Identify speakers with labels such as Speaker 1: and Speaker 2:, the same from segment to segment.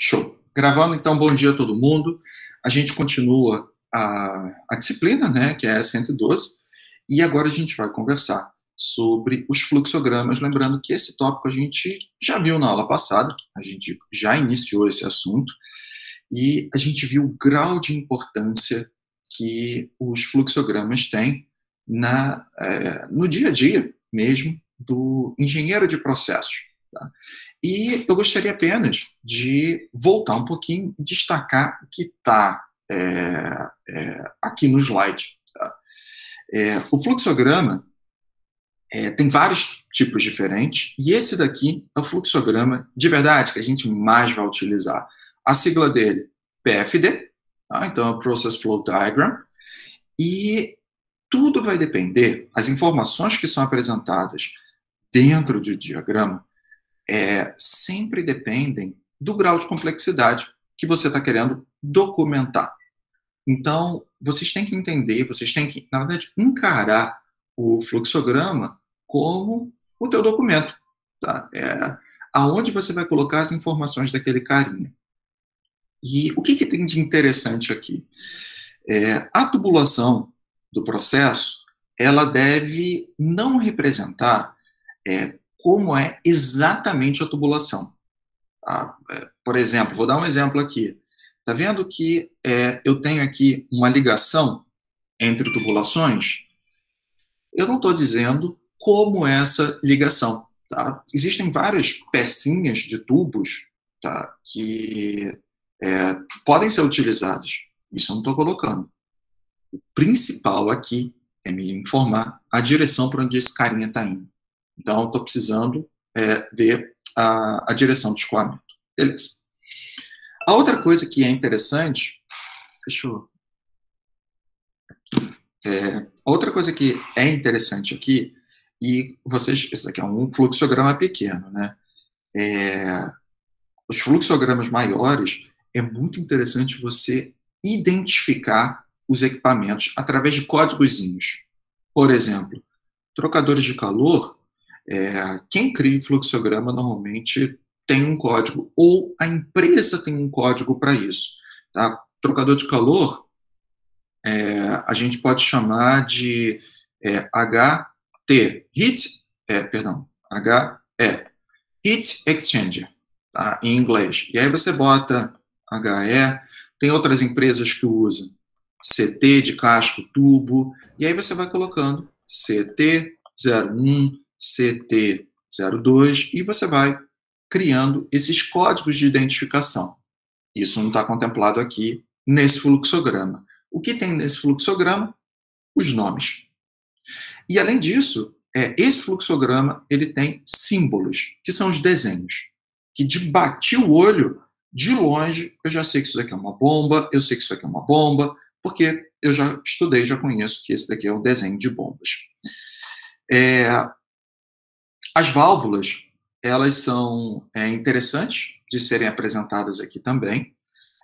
Speaker 1: Show. Gravando, então, bom dia a todo mundo. A gente continua a disciplina, né, que é a 112, e agora a gente vai conversar sobre os fluxogramas, lembrando que esse tópico a gente já viu na aula passada, a gente já iniciou esse assunto, e a gente viu o grau de importância que os fluxogramas têm no dia a dia mesmo do engenheiro de processos. Tá? E eu gostaria apenas de voltar um pouquinho e destacar o que está aqui no slide. Tá? O fluxograma tem vários tipos diferentes, e esse daqui é o fluxograma de verdade que a gente mais vai utilizar. A sigla dele, PFD, tá? Então é o Process Flow Diagram, e tudo vai depender, as informações que são apresentadas dentro do diagrama sempre dependem do grau de complexidade que você está querendo documentar. Então, vocês têm que entender, vocês têm que, na verdade, encarar o fluxograma como o teu documento, tá? Aonde você vai colocar as informações daquele carinha. E o que tem de interessante aqui? A tubulação do processo, ela deve não representar como é exatamente a tubulação. Tá? Por exemplo, vou dar um exemplo aqui. Está vendo que eu tenho aqui uma ligação entre tubulações? Eu não estou dizendo como é essa ligação. Tá? Existem várias pecinhas de tubos, tá, que podem ser utilizadas. Isso eu não estou colocando. O principal aqui é me informar a direção para onde esse carinha está indo. Então, eu estou precisando ver a direção do escoamento. Beleza. A outra coisa que é interessante... outra coisa que é interessante aqui, e vocês... Esse aqui é um fluxograma pequeno, né? Os fluxogramas maiores, é muito interessante você identificar os equipamentos através de códigozinhos. Por exemplo, trocadores de calor... quem cria fluxograma normalmente tem um código, ou a empresa tem um código para isso. Tá? Trocador de calor, a gente pode chamar de HT, Heat Exchanger, tá? Em inglês. E aí você bota HE, tem outras empresas que usam CT de casco, tubo, e aí você vai colocando CT01, CT02, e você vai criando esses códigos de identificação. Isso não está contemplado aqui nesse fluxograma. O que tem nesse fluxograma? Os nomes. E, além disso, esse fluxograma ele tem símbolos, que são os desenhos, que de bater o olho, de longe, eu já sei que isso daqui é uma bomba, eu sei que isso aqui é uma bomba, porque eu já estudei, já conheço que esse daqui é um desenho de bombas. As válvulas, elas são interessantes de serem apresentadas aqui também.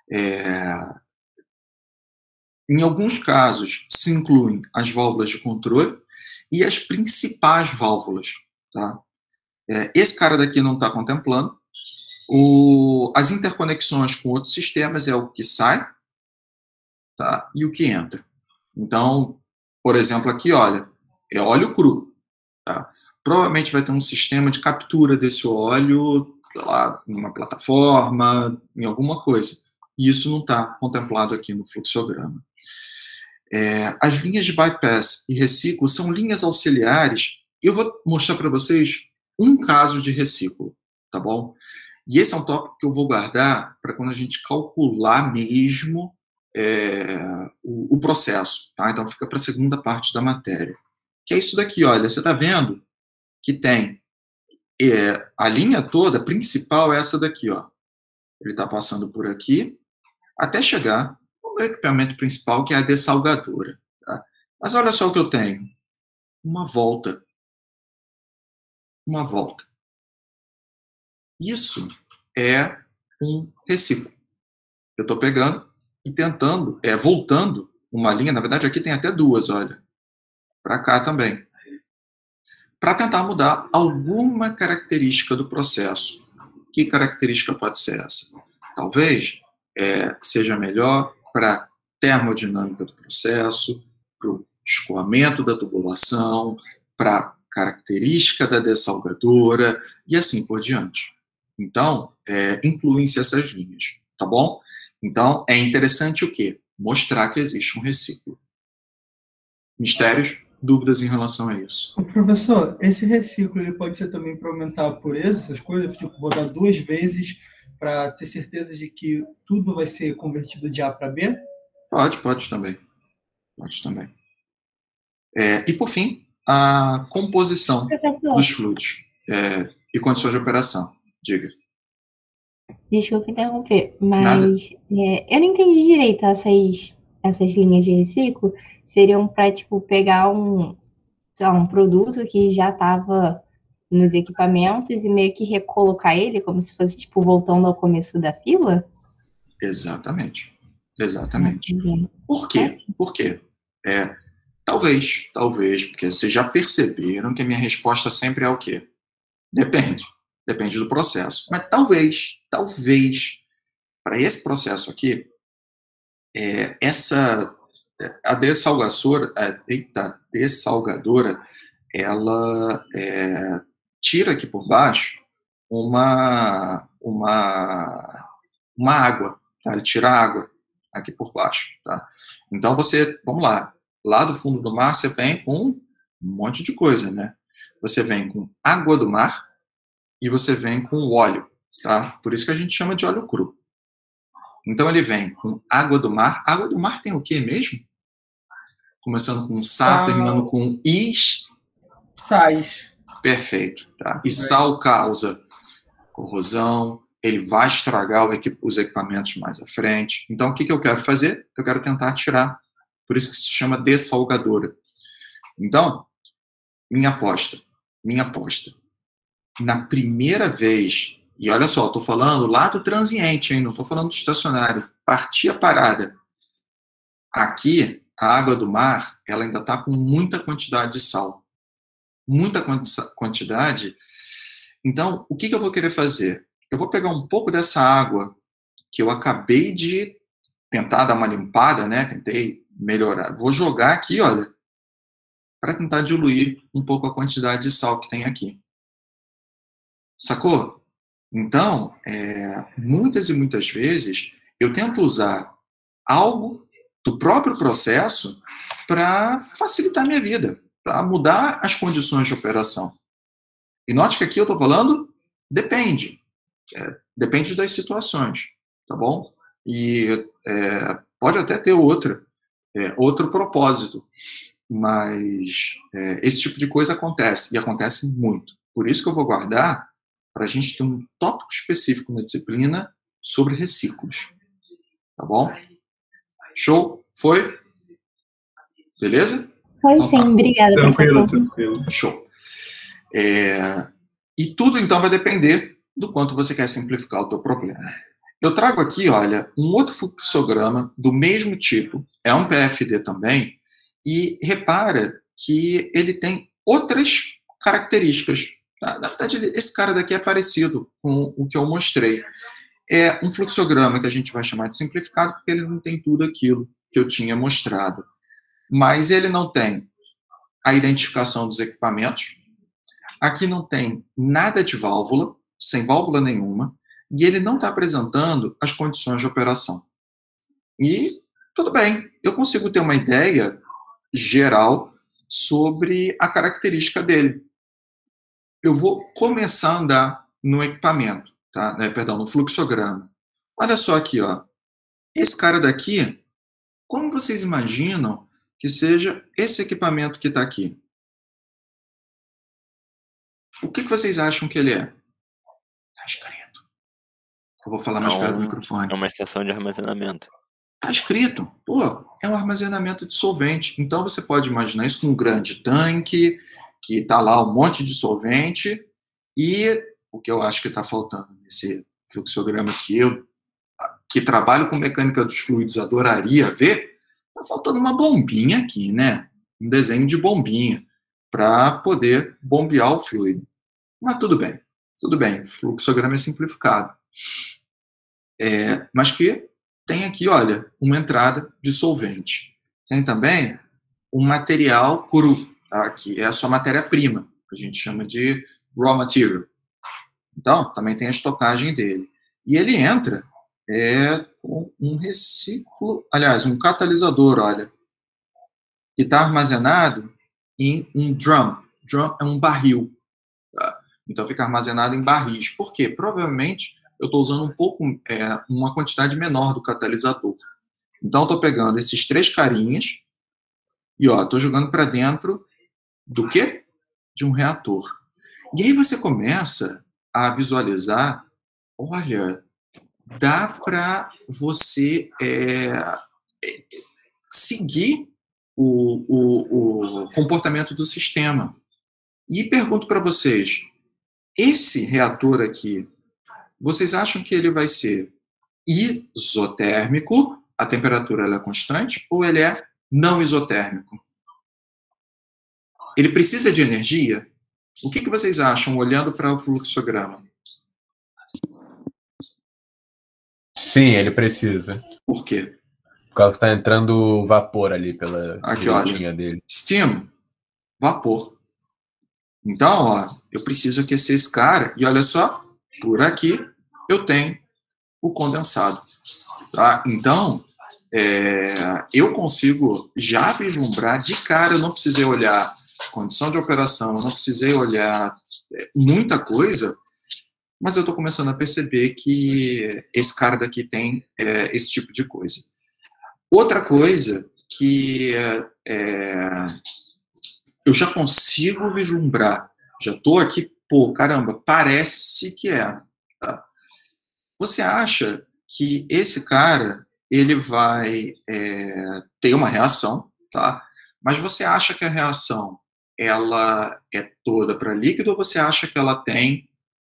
Speaker 1: Em alguns casos, se incluem as válvulas de controle e as principais válvulas. Tá? Esse cara daqui não está contemplando. As interconexões com outros sistemas é o que sai, tá? E o que entra. Então, por exemplo, aqui, olha, é óleo cru. Tá? Provavelmente vai ter um sistema de captura desse óleo, sei lá, em uma plataforma, em alguma coisa. E isso não está contemplado aqui no fluxograma. As linhas de bypass e reciclo são linhas auxiliares. Eu vou mostrar para vocês um caso de reciclo, tá bom? E esse é um tópico que eu vou guardar para quando a gente calcular mesmo o processo, tá? Então fica para a segunda parte da matéria. Que é isso daqui, olha, você está vendo que tem a linha toda principal é essa daqui, ó. Ele está passando por aqui até chegar no equipamento principal, que é a dessalgadora. Tá? Mas olha só o que eu tenho. Uma volta. Uma volta. Isso é um reciclo. Eu estou pegando e tentando, voltando uma linha, na verdade aqui tem até duas, olha. Para cá também. Para tentar mudar alguma característica do processo. Que característica pode ser essa? talvez seja melhor para termodinâmica do processo, para o escoamento da tubulação, para a característica da dessalgadora e assim por diante. Então, incluem-se essas linhas, tá bom? Então, é interessante o quê? Mostrar que existe um reciclo. Mistérios? Dúvidas em relação a isso?
Speaker 2: Professor, esse reciclo ele pode ser também para aumentar a pureza, essas coisas, tipo, rodar 2 vezes para ter certeza de que tudo vai ser convertido de A para B?
Speaker 1: Pode também. Pode também. E, por fim, a composição
Speaker 3: Professor,
Speaker 1: dos fluidos e condições de operação. Diga.
Speaker 3: desculpa interromper,
Speaker 1: Nada?
Speaker 3: mas eu não entendi direito essas linhas de reciclo. Seriam para, tipo, pegar sei lá, um produto que já estava nos equipamentos e meio que recolocar ele, como se fosse, tipo, voltando ao começo da fila?
Speaker 1: Exatamente.
Speaker 3: Ah,
Speaker 1: Exatamente.
Speaker 3: entendi.
Speaker 1: Por quê? Por quê? Talvez, porque vocês já perceberam que a minha resposta sempre é o quê? Depende. Depende do processo. Mas talvez, para esse processo aqui, a dessalgadora, ela tira aqui por baixo uma água, tá? Ele tira a água aqui por baixo, tá? Então vamos lá do fundo do mar você vem com um monte de coisa, né? Você vem com água do mar e você vem com óleo, tá? Por isso que a gente chama de óleo cru. Então ele vem com água do mar. Água do mar tem o quê mesmo? Começando com sal, terminando com is.
Speaker 2: Sais.
Speaker 1: Perfeito, tá? E sal causa corrosão, ele vai estragar os equipamentos mais à frente. Então, o que eu quero fazer? Eu quero tentar tirar. Por isso que se chama dessalgadora. Então, minha aposta. Na primeira vez, e olha só, estou falando lá do transiente, hein? Não estou falando do estacionário. Partir a parada. Aqui, a água do mar, ela ainda está com muita quantidade de sal. Muita quantidade. Então, o que eu vou querer fazer? Eu vou pegar um pouco dessa água que eu acabei de tentar dar uma limpada, né? Tentei melhorar. Vou jogar aqui, olha, para tentar diluir um pouco a quantidade de sal que tem aqui. Sacou? Então, muitas e muitas vezes, eu tento usar algo do próprio processo para facilitar a minha vida, para mudar as condições de operação. E note que aqui eu estou falando, depende. Depende das situações, tá bom? E pode até ter outro propósito, mas esse tipo de coisa acontece, e acontece muito. Por isso que eu vou guardar para a gente ter um tópico específico na disciplina sobre reciclos, tá bom? Show? Foi? Beleza?
Speaker 3: Foi
Speaker 1: Então,
Speaker 3: sim,
Speaker 1: tá.
Speaker 3: obrigada, professor.
Speaker 4: Tranquilo.
Speaker 1: Show. E tudo, então, vai depender do quanto você quer simplificar o teu problema. Eu trago aqui, olha, um outro fluxograma do mesmo tipo, é um PFD também, e repara que ele tem outras características. Na verdade, esse cara daqui é parecido com o que eu mostrei. É um fluxograma que a gente vai chamar de simplificado, porque ele não tem tudo aquilo que eu tinha mostrado. Mas ele não tem a identificação dos equipamentos, aqui não tem nada de válvula, sem válvula nenhuma, e ele não está apresentando as condições de operação. E tudo bem, eu consigo ter uma ideia geral sobre a característica dele. Eu vou começar a andar no equipamento, tá? No fluxograma. Olha só aqui, ó. Esse cara daqui, como vocês imaginam que seja esse equipamento que está aqui? O que vocês acham que ele é? Está escrito. Eu vou falar mais perto do microfone.
Speaker 4: É uma estação de armazenamento.
Speaker 1: Está escrito. Pô, é um armazenamento de solvente. Então você pode imaginar isso com um grande tanque, que está lá um monte de solvente, e o que eu acho que está faltando nesse fluxograma que trabalho com mecânica dos fluidos, adoraria ver, está faltando uma bombinha aqui, né? Um desenho de bombinha, para poder bombear o fluido. Mas tudo bem, o fluxograma é simplificado. mas que tem aqui, olha, uma entrada de solvente. Tem também um material cru, tá? Que é a sua matéria-prima, que a gente chama de raw material. Então, também tem a estocagem dele. E ele entra com um aliás, um catalisador, olha, que está armazenado em um drum. Drum é um barril. Tá? Então, fica armazenado em barris. Por quê? Provavelmente, eu estou usando uma quantidade menor do catalisador. Então, eu estou pegando esses 3 carinhas e estou jogando para dentro do quê? De um reator. E aí você começa a visualizar, olha, dá para você seguir o comportamento do sistema. E pergunto para vocês, esse reator aqui, vocês acham que ele vai ser isotérmico, a temperatura ela é constante, ou ele é não isotérmico? Ele precisa de energia? O que vocês acham olhando para o fluxograma?
Speaker 5: Sim, ele precisa.
Speaker 1: Por quê?
Speaker 5: Por causa que está entrando vapor ali pela
Speaker 1: direitinha
Speaker 5: dele.
Speaker 1: Steam, vapor. Então, eu preciso aquecer esse cara. E olha só, por aqui eu tenho o condensado. Tá? Então, eu consigo já vislumbrar de cara, eu não precisei olhar condição de operação, eu não precisei olhar muita coisa, mas eu estou começando a perceber que esse cara daqui tem esse tipo de coisa. Outra coisa que eu já consigo vislumbrar, já estou aqui, caramba, parece que é. Tá? Você acha que esse cara ele vai ter uma reação, tá? Mas você acha que a reação ela é toda para líquido ou você acha que ela tem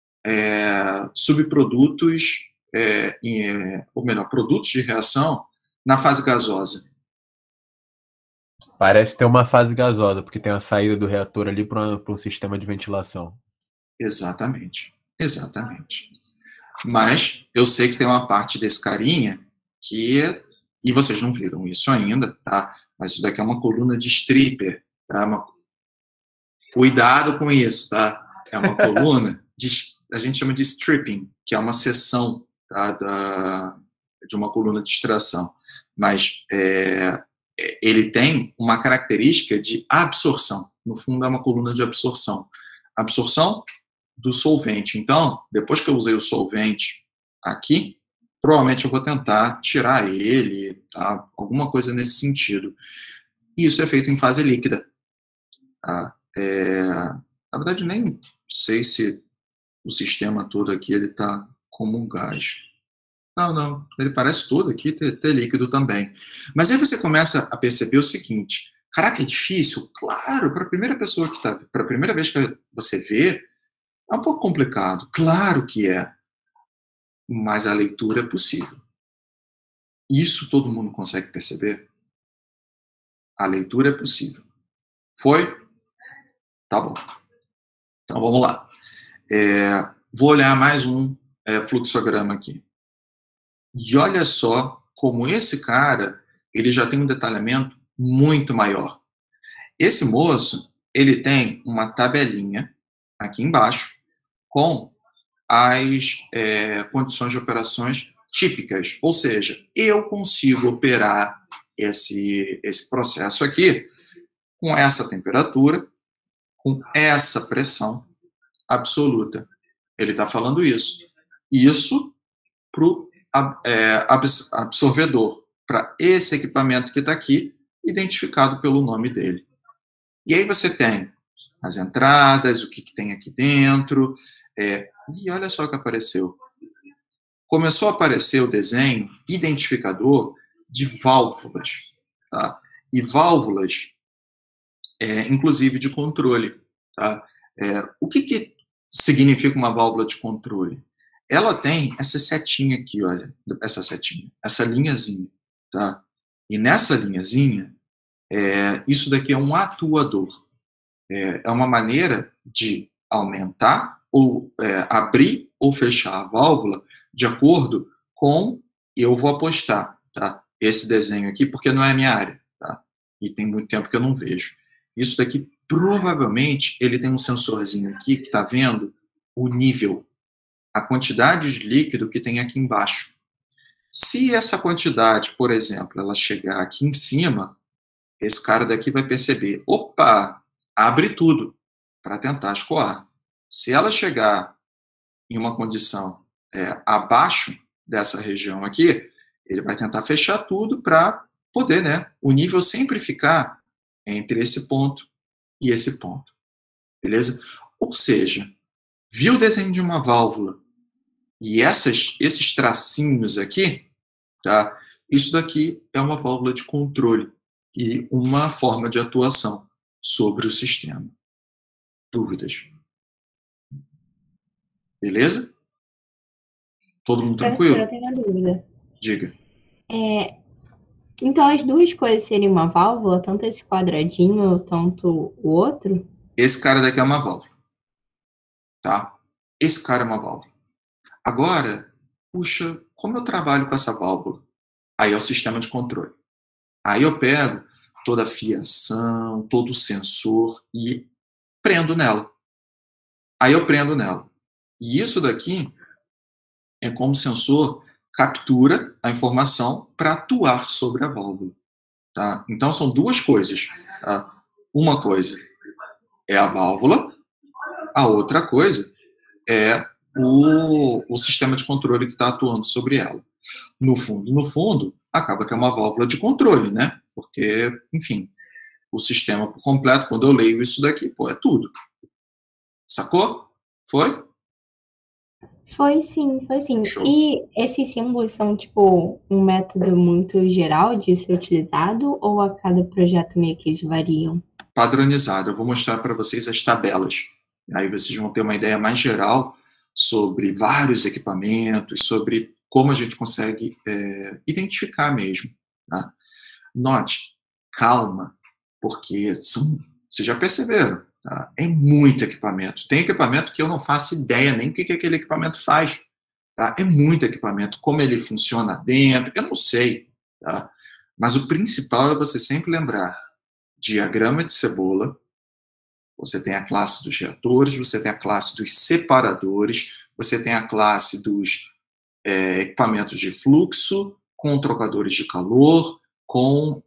Speaker 1: subprodutos, ou melhor, produtos de reação na fase gasosa?
Speaker 5: Parece ter uma fase gasosa, porque tem a saída do reator ali para um sistema de ventilação.
Speaker 1: Exatamente, exatamente. Mas eu sei que tem uma parte desse carinha e vocês não viram isso ainda, tá? Mas isso daqui é uma coluna de stripper, tá? Cuidado com isso, tá? É uma coluna a gente chama de stripping, que é uma seção, tá? De uma coluna de extração. Mas ele tem uma característica de absorção. No fundo, é uma coluna de absorção. Absorção do solvente. Então, depois que eu usei o solvente aqui, provavelmente eu vou tentar tirar ele, tá? Alguma coisa nesse sentido. E isso é feito em fase líquida. Tá? Na verdade, nem sei se o sistema todo aqui está como um gás. Não, ele parece todo aqui ter líquido também. Mas aí você começa a perceber o seguinte, caraca, é difícil? Claro, para a primeira pessoa que está, para a primeira vez que você vê, é um pouco complicado. Claro que é. Mas a leitura é possível. Isso todo mundo consegue perceber? A leitura é possível. Foi? Tá bom. Então vamos lá. Vou olhar mais um fluxograma aqui. E olha só como esse cara, ele já tem um detalhamento muito maior. Esse moço, ele tem uma tabelinha aqui embaixo com as condições de operações típicas. Ou seja, eu consigo operar esse processo aqui com essa temperatura, com essa pressão absoluta. Ele está falando isso. Isso para o absorvedor, para esse equipamento que está aqui, identificado pelo nome dele. E aí você tem as entradas, o que tem aqui dentro, e olha só o que apareceu. Começou a aparecer o desenho identificador de válvulas, tá? E válvulas, inclusive de controle. Tá? O que significa uma válvula de controle? Ela tem essa setinha aqui, olha, essa linhazinha, tá? E nessa linhazinha, isso daqui é um atuador. É uma maneira de aumentar ou abrir ou fechar a válvula de acordo eu vou apostar, tá? Esse desenho aqui, porque não é a minha área, tá? E tem muito tempo que eu não vejo. Isso daqui, provavelmente, ele tem um sensorzinho aqui que está vendo o nível, a quantidade de líquido que tem aqui embaixo. Se essa quantidade, por exemplo, ela chegar aqui em cima, esse cara daqui vai perceber, opa, abre tudo para tentar escoar. Se ela chegar em uma condição abaixo dessa região aqui, ele vai tentar fechar tudo para poder, né, o nível sempre ficar entre esse ponto e esse ponto. Beleza? Ou seja, viu o desenho de uma válvula e esses tracinhos aqui, tá? Isso daqui é uma válvula de controle e uma forma de atuação sobre o sistema. Dúvidas? Beleza? Todo mundo
Speaker 3: Professora,
Speaker 1: tranquilo?
Speaker 3: eu tenho uma dúvida.
Speaker 1: Diga.
Speaker 3: Então, as duas coisas seriam uma válvula, tanto esse quadradinho, tanto o outro?
Speaker 1: Esse cara daqui é uma válvula, tá? Esse cara é uma válvula. Agora, puxa, como eu trabalho com essa válvula? Aí é o sistema de controle. Aí eu pego toda a fiação, todo o sensor e prendo nela. Aí eu prendo nela. E isso daqui é como o sensor captura a informação para atuar sobre a válvula. Tá? Então são duas coisas. Tá? Uma coisa é a válvula, a outra coisa é o sistema de controle que está atuando sobre ela. No fundo, acaba que é uma válvula de controle, né? Porque, enfim, o sistema por completo, quando eu leio isso daqui, pô, é tudo. Sacou? Foi?
Speaker 3: Foi sim, foi sim.
Speaker 1: Show.
Speaker 3: E esses símbolos são, tipo, um método muito geral de ser utilizado ou a cada projeto meio que eles variam?
Speaker 1: Padronizado. Eu vou mostrar para vocês as tabelas. Aí vocês vão ter uma ideia mais geral sobre vários equipamentos, sobre como a gente consegue identificar mesmo. Tá? Note, calma, porque vocês já perceberam, tá? É muito equipamento. Tem equipamento que eu não faço ideia nem o que aquele equipamento faz. Tá? É muito equipamento, como ele funciona dentro, eu não sei. Tá? Mas o principal é você sempre lembrar: diagrama de cebola, você tem a classe dos reatores, você tem a classe dos separadores, você tem a classe dos equipamentos de fluxo, com trocadores de calor, com,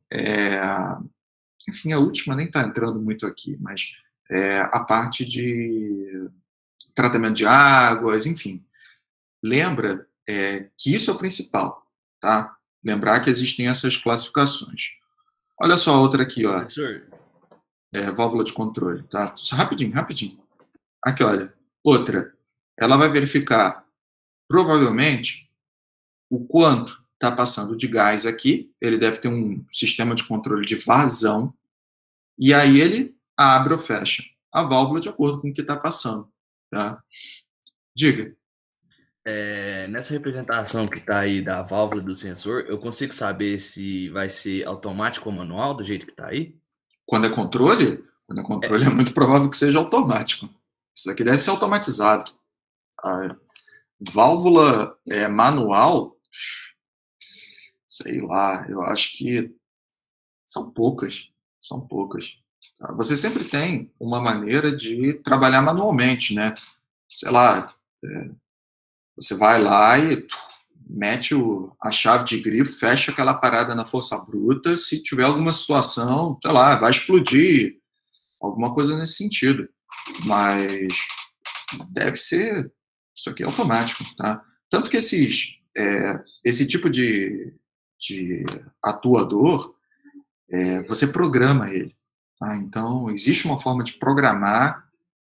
Speaker 1: enfim, a última nem está entrando muito aqui, mas a parte de tratamento de águas, enfim. Lembra que isso é o principal, tá? Lembrar que existem essas classificações. Olha só a outra aqui, ó.
Speaker 6: Professor,
Speaker 1: Válvula de controle, tá? Só rapidinho, rapidinho. Aqui, olha. Outra. Ela vai verificar, provavelmente, o quanto está passando de gás aqui. Ele deve ter um sistema de controle de vazão. E aí ele abre ou fecha a válvula de acordo com o que está passando, tá? Diga.
Speaker 6: nessa representação que está aí da válvula do sensor, eu consigo saber se vai ser automático ou manual, do jeito que está aí?
Speaker 1: Quando é controle é muito provável que seja automático. Isso aqui deve ser automatizado. A válvula manual, sei lá, eu acho que são poucas. São poucas. Tá? Você sempre tem uma maneira de trabalhar manualmente, né? Sei lá, você vai lá e mete a chave de grifo, fecha aquela parada na força bruta. Se tiver alguma situação, sei lá, vai explodir, alguma coisa nesse sentido. Mas deve ser, isso aqui é automático, tá? Tanto que esse tipo de atuador, você programa ele. Tá? Então, existe uma forma de programar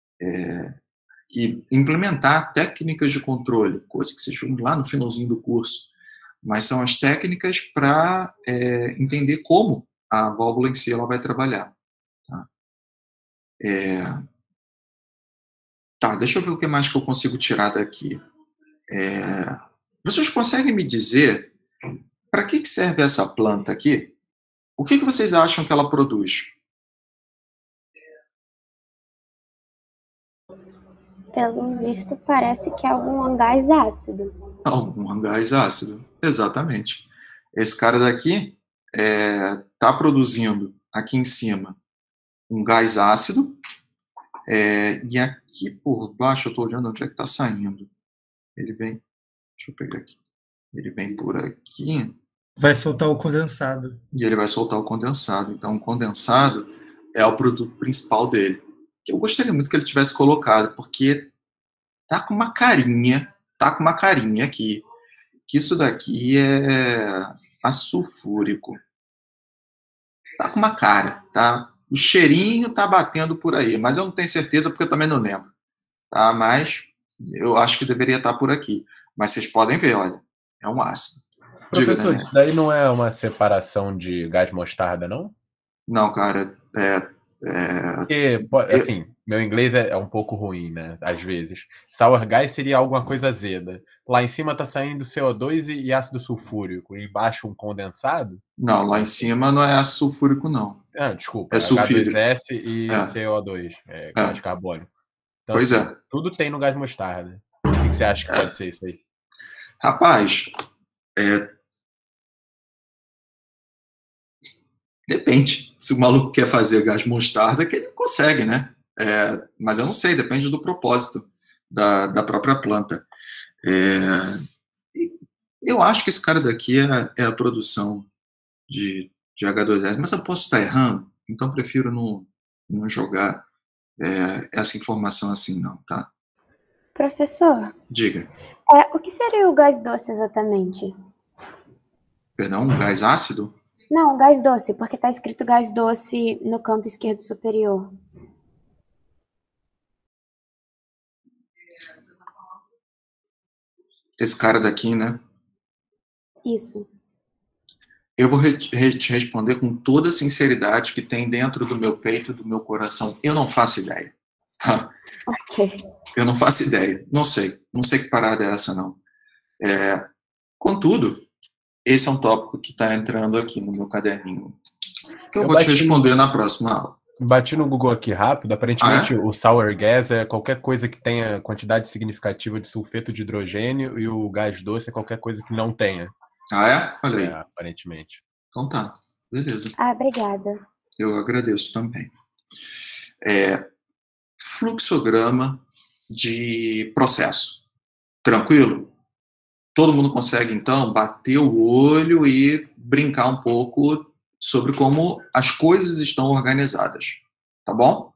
Speaker 1: e implementar técnicas de controle, coisa que vocês viram lá no finalzinho do curso. Mas são as técnicas para entender como a válvula em si ela vai trabalhar. Tá? Tá, deixa eu ver o que mais que eu consigo tirar daqui. Vocês conseguem me dizer para que serve essa planta aqui? O que vocês acham que ela produz?
Speaker 7: Pelo visto, parece que é algum gás ácido.
Speaker 1: Algum gás ácido, exatamente. Esse cara daqui está produzindo aqui em cima um gás ácido, e aqui por baixo eu estou olhando onde é que está saindo. Ele vem, deixa eu pegar aqui. Ele vem por aqui
Speaker 2: Vai soltar o condensado.
Speaker 1: e ele vai soltar o condensado. Então, o condensado é o produto principal dele. Que eu gostaria muito que ele tivesse colocado, porque tá com uma carinha aqui, que isso daqui é açulfúrico. Tá com uma cara, tá? O cheirinho tá batendo por aí, mas eu não tenho certeza porque eu também não lembro, tá? Mas eu acho que deveria estar por aqui. Mas vocês podem ver, olha, é um ácido. Diga,
Speaker 5: Professor,
Speaker 1: Daniel.
Speaker 5: isso daí não é uma separação de gás mostarda, não?
Speaker 1: Não, cara,
Speaker 5: Porque, assim, meu inglês é um pouco ruim, né? Às vezes. Sour gas seria alguma coisa azeda. Lá em cima tá saindo CO2 e ácido sulfúrico. E embaixo um condensado?
Speaker 1: não, lá em cima não é ácido sulfúrico, não.
Speaker 5: Ah, desculpa,
Speaker 1: É sulfídrico.
Speaker 5: H2S e
Speaker 1: É.
Speaker 5: CO2, gás carbônico. Então,
Speaker 1: Pois
Speaker 5: assim,
Speaker 1: é.
Speaker 5: tudo tem no gás mostarda. O que você acha que pode ser isso aí?
Speaker 1: Rapaz, depende. Se o maluco quer fazer gás mostarda, que ele consegue, né? Mas eu não sei, depende do propósito da própria planta. Eu acho que esse cara daqui é a produção de H2S, mas eu posso estar errando, então prefiro não jogar essa informação assim, não, tá?
Speaker 7: Professor,
Speaker 1: Diga.
Speaker 7: o que seria o gás doce exatamente?
Speaker 1: Perdão, um gás ácido?
Speaker 7: Não, gás doce, porque está escrito gás doce no canto esquerdo superior.
Speaker 1: Esse cara daqui, né?
Speaker 7: Isso.
Speaker 1: Eu vou te responder com toda a sinceridade que tem dentro do meu peito, do meu coração. Eu não faço ideia. Tá?
Speaker 7: Ok.
Speaker 1: Eu não faço ideia. Não sei. Não sei que parada é essa, não. Contudo, esse é um tópico que está entrando aqui no meu caderninho. Que eu vou te responder na próxima aula.
Speaker 5: Bati no Google aqui rápido. Aparentemente, o sour gas é qualquer coisa que tenha quantidade significativa de sulfeto de hidrogênio e o gás doce é qualquer coisa que não tenha.
Speaker 1: Ah, é? Olha aí.
Speaker 5: Aparentemente.
Speaker 1: Então tá. Beleza.
Speaker 7: Obrigada.
Speaker 1: Eu agradeço também. Fluxograma de processo. Tranquilo? Todo mundo consegue, então, bater o olho e brincar um pouco sobre como as coisas estão organizadas. Tá bom?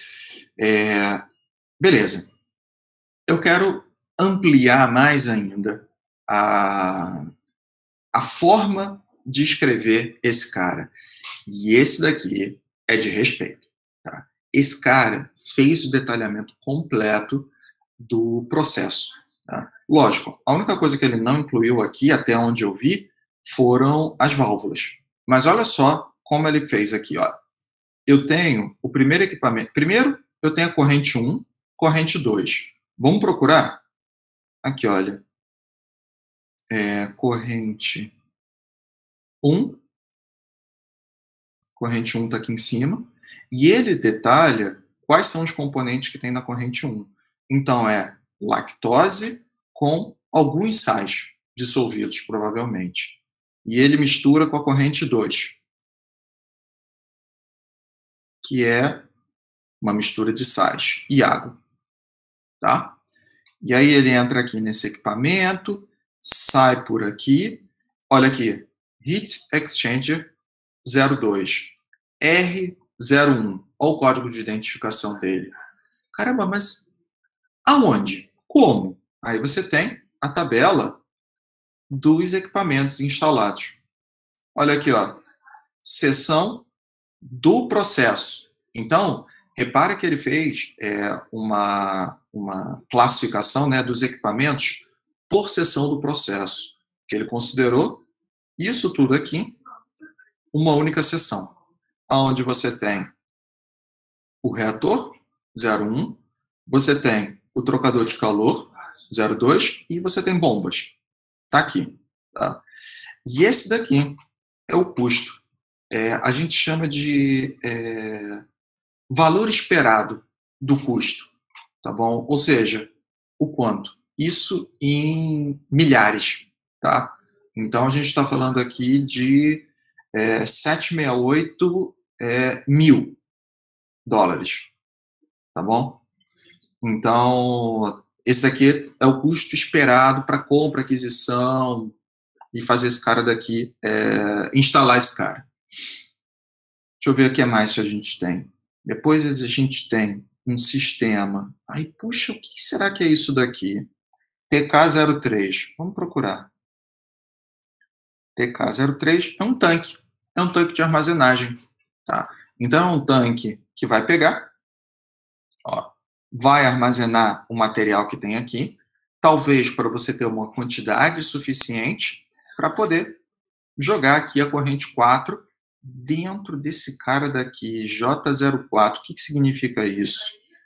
Speaker 1: Beleza. Eu quero ampliar mais ainda a forma de escrever esse cara. E esse daqui é de respeito. Tá? Esse cara fez o detalhamento completo do processo. Tá? Lógico, a única coisa que ele não incluiu aqui, até onde eu vi, foram as válvulas. Mas olha só como ele fez aqui. Ó. Eu tenho o primeiro equipamento. Primeiro, eu tenho a corrente 1, corrente 2. Vamos procurar? Aqui, olha. Corrente 1. Corrente 1 está aqui em cima. E ele detalha quais são os componentes que tem na corrente 1. Então, é lactose com alguns sais dissolvidos, provavelmente. E ele mistura com a corrente 2, que é uma mistura de sais e água. Tá? E aí ele entra aqui nesse equipamento, sai por aqui. Olha aqui, Heat Exchanger 02, R01. Olha o código de identificação dele. Caramba, mas aonde? Como? Aí você tem a tabela dos equipamentos instalados. Olha aqui, ó, seção do processo. Então, repara que ele fez uma classificação, né, dos equipamentos por seção do processo, que ele considerou isso tudo aqui uma única seção, onde você tem o reator 01, você tem o trocador de calor 02 e você tem bombas. Tá aqui. Tá? E esse daqui é o custo. A gente chama de valor esperado do custo. Tá bom? Ou seja, o quanto. isso em milhares, tá? Então, a gente está falando aqui de 768 mil dólares, tá bom? Então, esse daqui é o custo esperado para compra, aquisição e fazer esse cara daqui, instalar esse cara. Deixa eu ver o que mais que a gente tem. Depois a gente tem um sistema. Ai, puxa, o que será que é isso daqui? TK03. Vamos procurar. TK03 é um tanque. É um tanque de armazenagem. Tá? Então, é um tanque que vai pegar, ó, vai armazenar o material que tem aqui, talvez para você ter uma quantidade suficiente para poder jogar aqui a corrente 4 dentro desse cara daqui, J04. O que significa isso?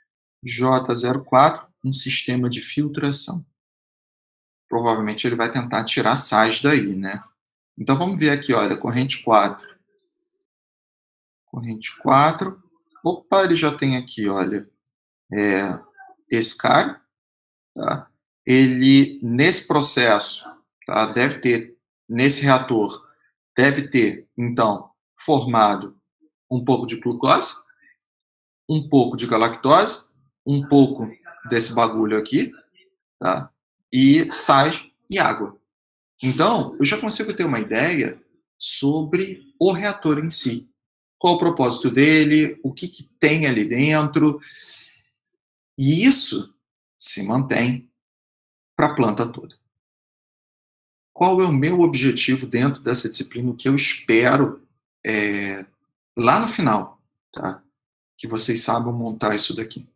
Speaker 1: J04, um sistema de filtração. Provavelmente ele vai tentar tirar sais daí, né? Então vamos ver aqui, olha, corrente 4. Corrente 4. Opa, ele já tem aqui, olha, esse cara, tá? Ele, nesse processo, tá, deve ter, nesse reator, deve ter, então, formado um pouco de glucose, um pouco de galactose, um pouco desse bagulho aqui, tá? E sais e água. Então, eu já consigo ter uma ideia sobre o reator em si. Qual o propósito dele, o que tem ali dentro. E isso se mantém para a planta toda. Qual é o meu objetivo dentro dessa disciplina, o que eu espero lá no final, tá? Que vocês saibam montar isso daqui.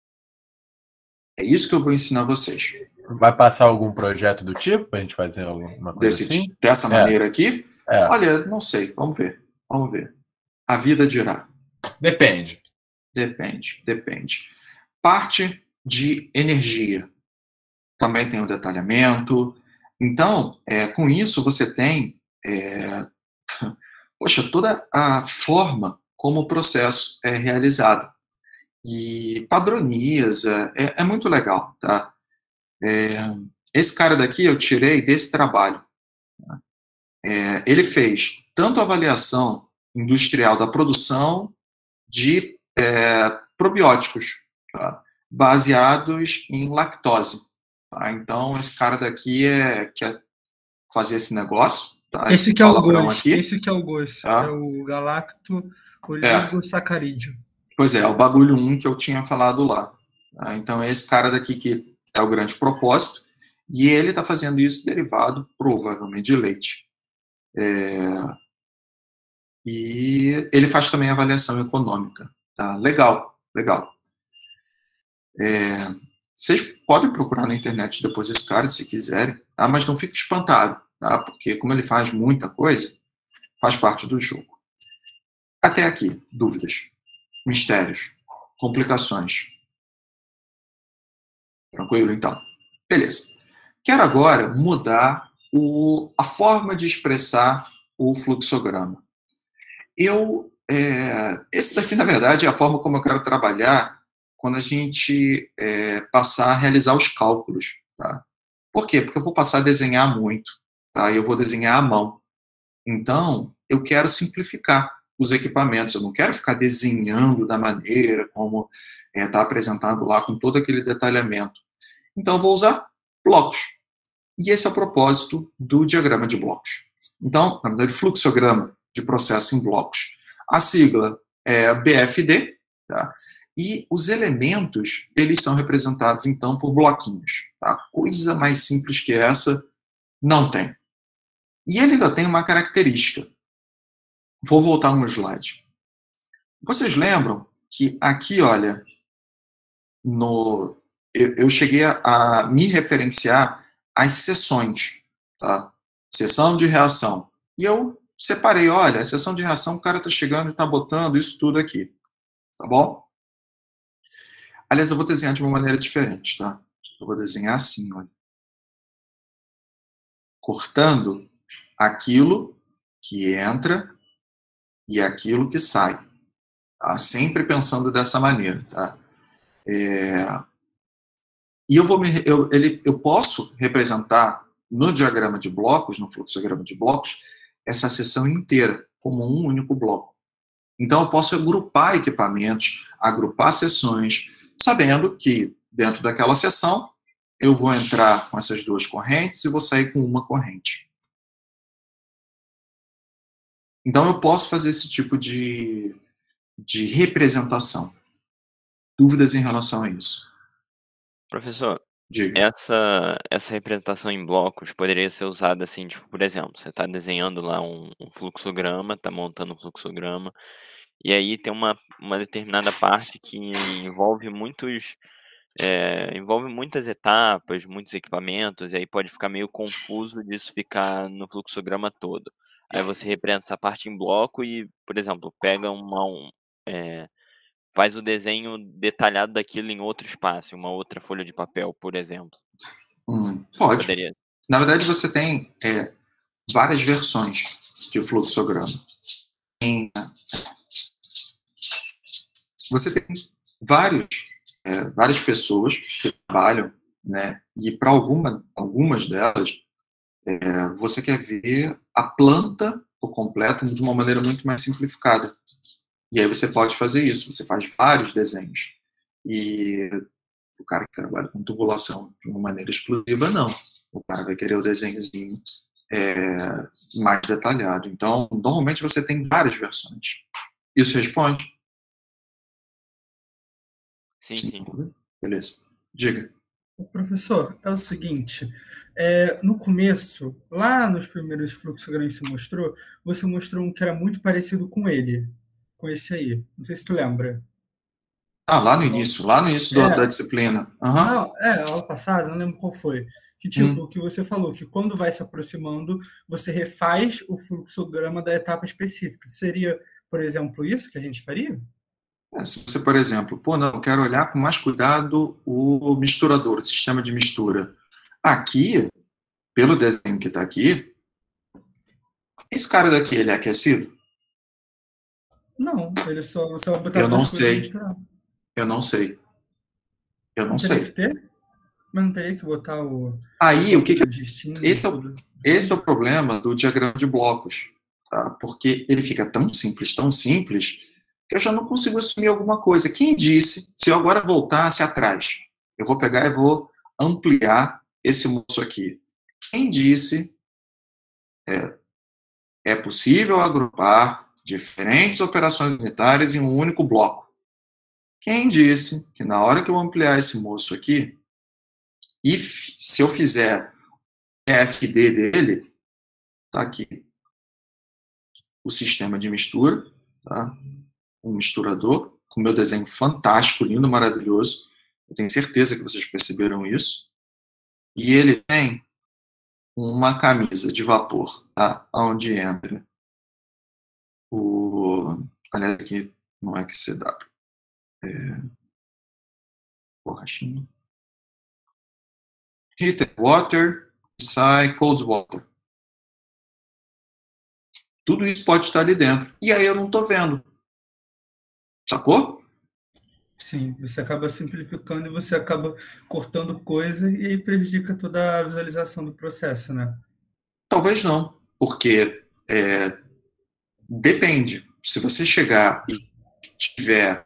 Speaker 1: É isso que eu vou ensinar vocês.
Speaker 5: Vai passar algum projeto do tipo para a gente fazer alguma coisa assim?
Speaker 1: Dessa maneira aqui? Olha, não sei, vamos ver. Vamos ver. A vida dirá.
Speaker 5: Depende.
Speaker 1: Depende. Parte de energia. Também tem o detalhamento. Então, com isso você tem toda a forma como o processo é realizado. E padroniza, é muito legal, tá? Esse cara daqui eu tirei desse trabalho. Tá? Ele fez tanto a avaliação industrial da produção de probióticos, tá? Baseados em lactose. Tá? Então, esse cara daqui quer fazer esse negócio. Tá?
Speaker 2: Esse que é o GOS.
Speaker 1: Aqui,
Speaker 2: esse que é o GOS.
Speaker 1: Tá?
Speaker 2: É o galacto-oligosacarídeo.
Speaker 1: Pois é o bagulho 1 que eu tinha falado lá. Tá? Então, é esse cara daqui que é o grande propósito. E ele está fazendo isso derivado, provavelmente, de leite. E ele faz também avaliação econômica. Tá? Legal. Vocês podem procurar na internet depois esse cara, se quiserem, tá? Mas não fique espantado, tá? Porque como ele faz muita coisa, faz parte do jogo. Até aqui, dúvidas, mistérios, complicações. Tranquilo, então? Beleza. Quero agora mudar a forma de expressar o fluxograma. Esse daqui, na verdade, é a forma como eu quero trabalhar quando a gente passar a realizar os cálculos. Tá? Por quê? Porque eu vou passar a desenhar muito. Tá? E eu vou desenhar à mão. Então, eu quero simplificar os equipamentos. Eu não quero ficar desenhando da maneira como está apresentado lá, com todo aquele detalhamento. Então, eu vou usar blocos. E esse é o propósito do diagrama de blocos. Então, na verdade, fluxograma de processo em blocos. A sigla é BFD, tá? E os elementos, eles são representados, então, por bloquinhos. Tá? Coisa mais simples que essa, não tem. E ele ainda tem uma característica. Vou voltar um slide. Vocês lembram que aqui, olha, eu cheguei a me referenciar às seções, tá? Seção de reação. E eu separei, olha, a seção de reação, o cara está chegando e está botando isso tudo aqui. Tá bom? Aliás, eu vou desenhar de uma maneira diferente, tá? Eu vou desenhar assim, olha. Cortando aquilo que entra e aquilo que sai. Tá? Sempre pensando dessa maneira, tá? E eu posso representar no diagrama de blocos, no fluxograma de blocos, essa seção inteira como um único bloco. Então, eu posso agrupar equipamentos, agrupar seções, sabendo que dentro daquela seção eu vou entrar com essas duas correntes e vou sair com uma corrente. Então, eu posso fazer esse tipo de representação. Dúvidas em relação a isso?
Speaker 4: Professor,
Speaker 1: Diga.
Speaker 4: essa representação em blocos poderia ser usada assim, tipo, por exemplo, você está desenhando lá um fluxograma, está montando um fluxograma, e aí tem uma determinada parte que envolve muitas etapas, muitos equipamentos, e aí pode ficar meio confuso disso ficar no fluxograma todo. Aí você representa essa parte em bloco e, por exemplo, pega faz o desenho detalhado daquilo em outro espaço, uma outra folha de papel, por exemplo.
Speaker 1: Pode.
Speaker 4: Poderia.
Speaker 1: Na verdade, você tem várias versões de fluxograma. Você tem várias pessoas que trabalham, né? E para algumas delas, você quer ver a planta por completo de uma maneira muito mais simplificada. E aí você pode fazer isso, você faz vários desenhos. E o cara que trabalha com tubulação de uma maneira exclusiva, não. O cara vai querer o desenhozinho mais detalhado. Então, normalmente você tem várias versões. Isso responde?
Speaker 4: Sim.
Speaker 1: Beleza. Diga.
Speaker 2: Professor, é o seguinte, no começo, lá nos primeiros fluxogramas que você mostrou um que era muito parecido com esse aí. Não sei se tu lembra.
Speaker 1: Lá no início da disciplina. Uhum.
Speaker 2: Não, aula passada, não lembro qual foi. Que tipo, o que você falou, que quando vai se aproximando, você refaz o fluxograma da etapa específica. Seria, por exemplo, isso que a gente faria?
Speaker 1: Se você, por exemplo, eu quero olhar com mais cuidado o misturador, o sistema de mistura. Aqui, pelo desenho que está aqui, esse cara daqui, ele é aquecido?
Speaker 2: Não, ele só vai botar
Speaker 1: Eu não
Speaker 2: duas coisas
Speaker 1: sei.
Speaker 2: misturadas.
Speaker 1: Eu não sei.
Speaker 2: Teria que ter? Mas não teria que botar o...
Speaker 1: Aí, esse é o problema do diagrama de blocos, tá? Porque ele fica tão simples, que eu já não consigo assumir alguma coisa. Quem disse, se eu agora voltasse atrás, eu vou pegar e vou ampliar esse moço aqui. Quem disse é possível agrupar diferentes operações unitárias em um único bloco? Quem disse que na hora que eu ampliar esse moço aqui, e se eu fizer FD dele, tá aqui o sistema de mistura, tá? Um misturador, com meu desenho fantástico, lindo, maravilhoso. Eu tenho certeza que vocês perceberam isso. E ele tem uma camisa de vapor, tá? Onde entra aliás, aqui não é QCW. Borrachinha. Heated water, sai cold water. Tudo isso pode estar ali dentro. E aí eu não estou vendo. Sacou?
Speaker 2: Sim, você acaba simplificando e você acaba cortando coisa e aí prejudica toda a visualização do processo, né?
Speaker 1: Talvez não, porque depende. Se você chegar e tiver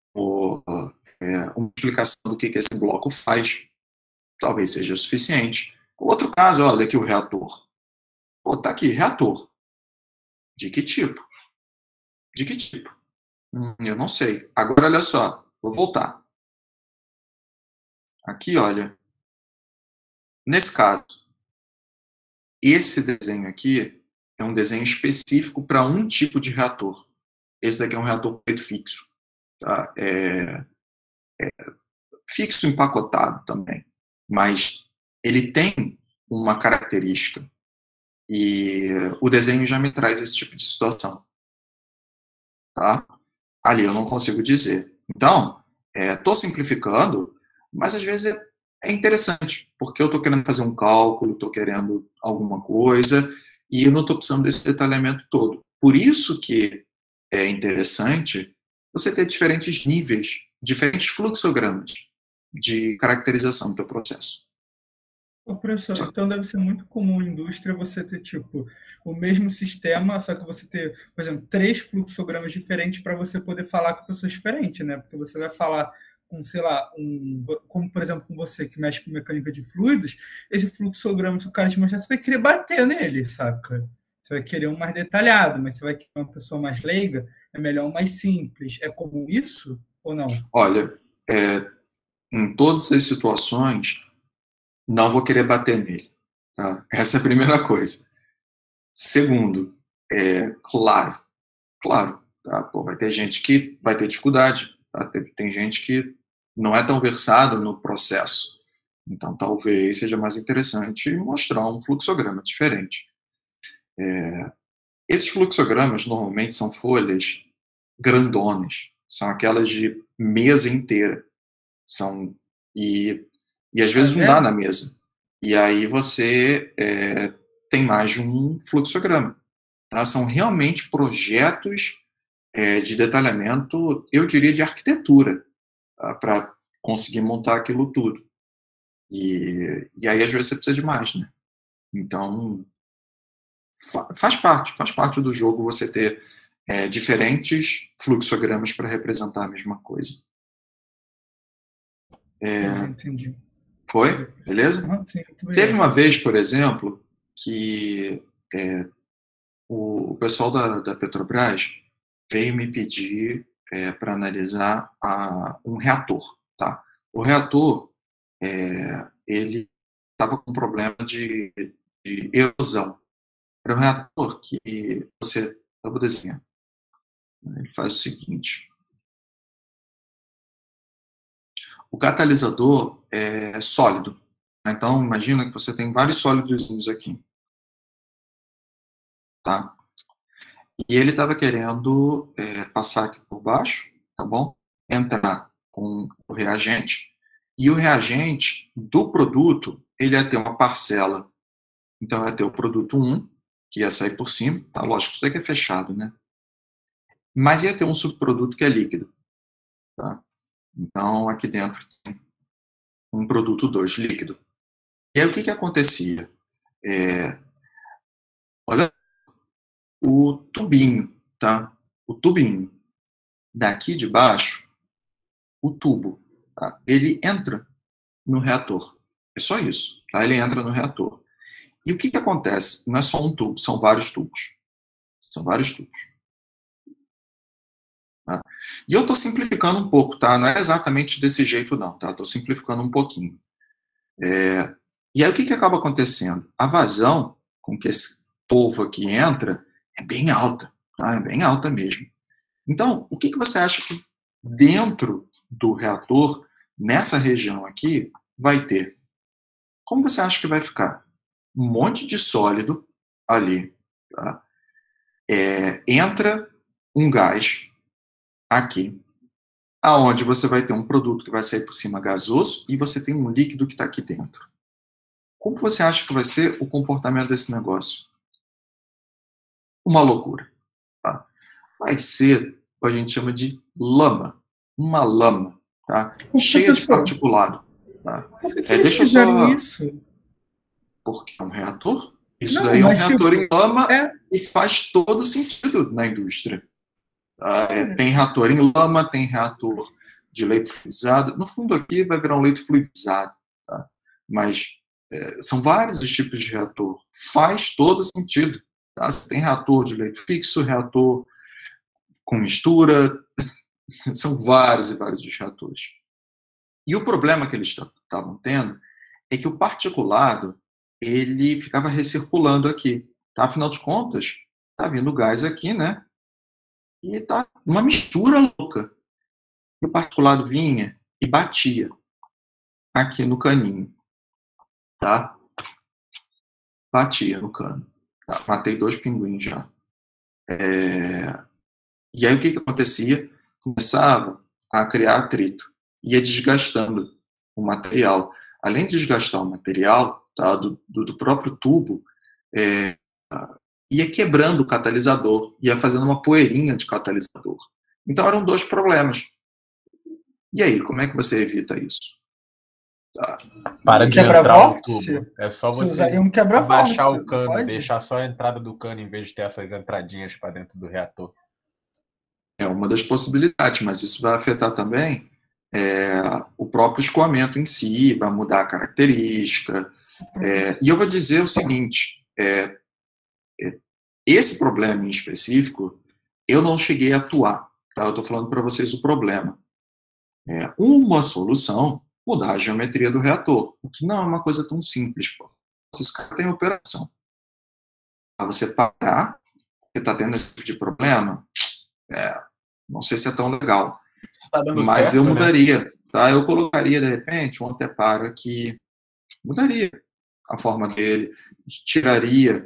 Speaker 1: uma explicação do que esse bloco faz, talvez seja o suficiente. Outro caso, olha aqui o reator. Tá aqui, reator. De que tipo? De que tipo? Eu não sei. Agora, olha só. Vou voltar. Aqui, olha. Nesse caso, esse desenho aqui é um desenho específico para um tipo de reator. Esse daqui é um reator peito fixo. Tá? Fixo empacotado também. Mas ele tem uma característica. E o desenho já me traz esse tipo de situação. Tá? Ali eu não consigo dizer. Então, estou simplificando, mas às vezes é interessante, porque eu estou querendo fazer um cálculo, estou querendo alguma coisa, e eu não estou precisando desse detalhamento todo. Por isso que é interessante você ter diferentes níveis, diferentes fluxogramas. de caracterização do teu processo.
Speaker 2: Ô, professor, então deve ser muito comum em indústria você ter, tipo, o mesmo sistema, só que você ter, por exemplo, 3 fluxogramas diferentes para você poder falar com pessoas diferentes, né? Porque você vai falar com, sei lá, como, por exemplo, com você que mexe com mecânica de fluidos, esse fluxograma, se o cara te mostrar, você vai querer bater nele, saca? Você vai querer um mais detalhado, mas você vai querer uma pessoa mais leiga, é melhor um mais simples. É comum isso ou não?
Speaker 1: Olha, em todas as situações, não vou querer bater nele. Tá? Essa é a primeira coisa. Segundo, claro, tá? Pô, vai ter gente que vai ter dificuldade, tá? Tem gente que não é tão versado no processo. Então, talvez seja mais interessante mostrar um fluxograma diferente. Esses fluxogramas, normalmente, são folhas grandonas. São aquelas de mesa inteira. E às vezes não dá na mesa. E aí você tem mais de um fluxograma. Tá? São realmente projetos de detalhamento, eu diria, de arquitetura, tá? Para conseguir montar aquilo tudo. E aí às vezes você precisa de mais, né? Então, faz parte do jogo você ter diferentes fluxogramas para representar a mesma coisa.
Speaker 2: Entendi.
Speaker 1: Foi? Beleza?
Speaker 2: Sim,
Speaker 1: teve uma vez, por exemplo, que o pessoal da Petrobras veio me pedir para analisar um reator. Tá? O reator, ele estava com um problema de erosão. Era um reator que eu vou desenhar. Ele faz o seguinte. O catalisador é sólido. Então, imagina que você tem vários sólidos aqui. Tá? E ele estava querendo passar aqui por baixo, tá bom? Entrar com o reagente. E o reagente do produto, ele ia ter uma parcela. Então, ia ter o produto 1, que ia sair por cima. Tá? Lógico que isso daqui é fechado, né? Mas ia ter um subproduto que é líquido. Tá? Então, aqui dentro tem um produto 2 líquido. E aí, o que acontecia? Olha o tubinho, tá? O tubinho. Daqui de baixo, o tubo, tá? Ele entra no reator. É só isso, tá? Ele entra no reator. E o que acontece? Não é só um tubo, são vários tubos. São vários tubos. Tá? E eu estou simplificando um pouco, tá? Não é exatamente desse jeito, não, tá? Estou simplificando um pouquinho. E aí o que acaba acontecendo? A vazão com que esse polvo aqui entra é bem alta, tá? É bem alta mesmo. Então, o que você acha que dentro do reator, nessa região aqui, vai ter? Como você acha que vai ficar? Um monte de sólido ali, tá? Entra um gás aqui, aonde você vai ter um produto que vai sair por cima gasoso e você tem um líquido que está aqui dentro. Como você acha que vai ser o comportamento desse negócio? Uma loucura. Tá? Vai ser o que a gente chama de lama. Uma lama, tá? Cheia de particulado. Tá?
Speaker 2: Por que eles fizeram isso?
Speaker 1: Porque é um reator. Isso daí é um reator em lama e faz todo sentido na indústria. Tem reator em lama, tem reator de leito fluidizado. No fundo aqui vai virar um leito fluidizado. Tá? Mas são vários os tipos de reator. Faz todo sentido. Tá? Você tem reator de leito fixo, reator com mistura. São vários e vários os reatores. E o problema que eles estavam tendo é que o particulado ele ficava recirculando aqui. Tá? Afinal de contas, tá vindo gás aqui, né? E tá uma mistura louca. E o particulado vinha e batia aqui no caninho. Tá? Batia no cano. Tá? Matei 2 pinguins já. E aí o que acontecia? Começava a criar atrito. Ia desgastando o material. Além de desgastar o material, tá, do próprio tubo, ia quebrando o catalisador, ia fazendo uma poeirinha de catalisador. Então eram 2 problemas. E aí, como é que você evita isso? Tá?
Speaker 5: Para de entrar no
Speaker 2: Quebra-vórtice?
Speaker 5: tubo. É só
Speaker 2: Você
Speaker 5: você
Speaker 2: usaria um quebra-vórtice,
Speaker 5: abaixar o cano,
Speaker 2: pode?
Speaker 5: deixar só a entrada do cano em vez de ter essas entradinhas para dentro do reator.
Speaker 1: É uma das possibilidades, mas isso vai afetar também o próprio escoamento em si, vai mudar a característica. E eu vou dizer o seguinte, esse problema em específico, eu não cheguei a atuar, tá? Eu estou falando para vocês o problema. Uma solução, mudar a geometria do reator, o que não é uma coisa tão simples. Pô. Esse cara tem operação. Para você parar, porque está tendo esse tipo de problema, não sei se é tão legal.
Speaker 5: Tá dando
Speaker 1: mas
Speaker 5: certo,
Speaker 1: eu
Speaker 5: né?
Speaker 1: mudaria, tá? Eu colocaria, de repente, um anteparo aqui, mudaria a forma dele, tiraria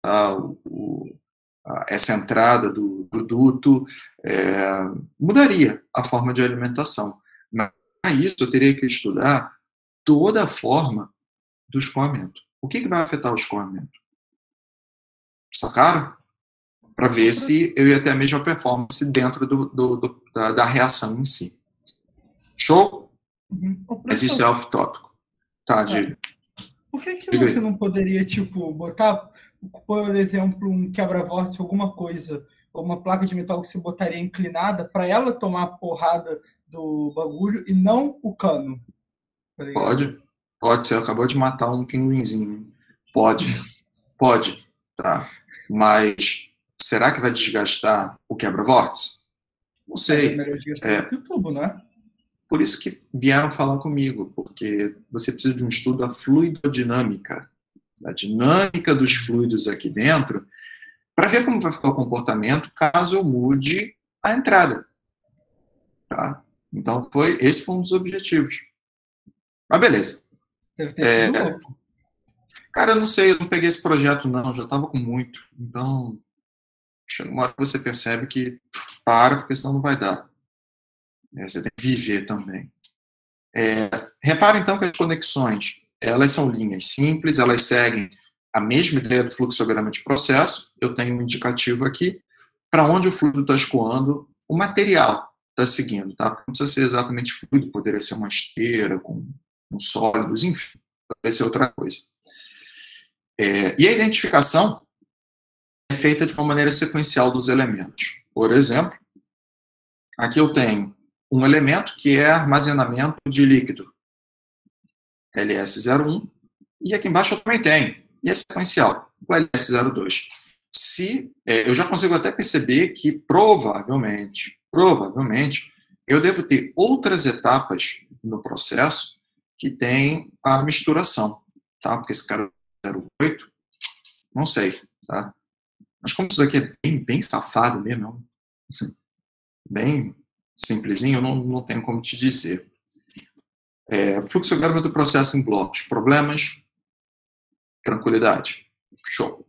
Speaker 1: essa entrada do duto, mudaria a forma de alimentação. Mas para isso eu teria que estudar toda a forma do escoamento. O que vai afetar o escoamento? Sacaram? Para ver se eu ia ter a mesma performance dentro da reação em si. Show? Mas isso é off-tópico. Tá, diga.
Speaker 2: Por que você não poderia, tipo, botar, por exemplo, um quebra-vórtice, alguma coisa, ou uma placa de metal que você botaria inclinada para ela tomar a porrada do bagulho e não o cano? Tá ligado?
Speaker 1: Pode ser. Acabou de matar um pinguinzinho. Pode, tá. Mas será que vai desgastar o quebra-vórtice? Não sei.
Speaker 2: É melhor desgastar o tubo, né?
Speaker 1: Por isso que vieram falar comigo, porque você precisa de um estudo da fluidodinâmica, da dinâmica dos fluidos aqui dentro, para ver como vai ficar o comportamento caso eu mude a entrada. Tá? Então, esse foi um dos objetivos. Mas beleza.
Speaker 2: Deve ter sido louco.
Speaker 1: Cara, eu não sei, eu não peguei esse projeto não, já estava com muito. Então, chega uma hora que você percebe que porque senão não vai dar. Você tem que viver também. Repara então que as conexões, elas são linhas simples, elas seguem a mesma ideia do fluxograma de processo. Eu tenho um indicativo aqui para onde o fluido está escoando, o material está seguindo. Tá? Não precisa ser exatamente fluido, poderia ser uma esteira com sólidos, enfim, pode ser outra coisa. E a identificação é feita de uma maneira sequencial dos elementos. Por exemplo, aqui eu tenho um elemento que é armazenamento de líquido, LS01, e aqui embaixo eu também tenho, e é sequencial, o LS02. Eu já consigo até perceber que provavelmente, eu devo ter outras etapas no processo que tem a misturação, tá? Porque esse cara é 08, não sei, tá? Mas como isso daqui é bem safado mesmo, bem simplesinho, eu não tenho como te dizer. Fluxograma do processo em blocos. Problemas? Tranquilidade. Show.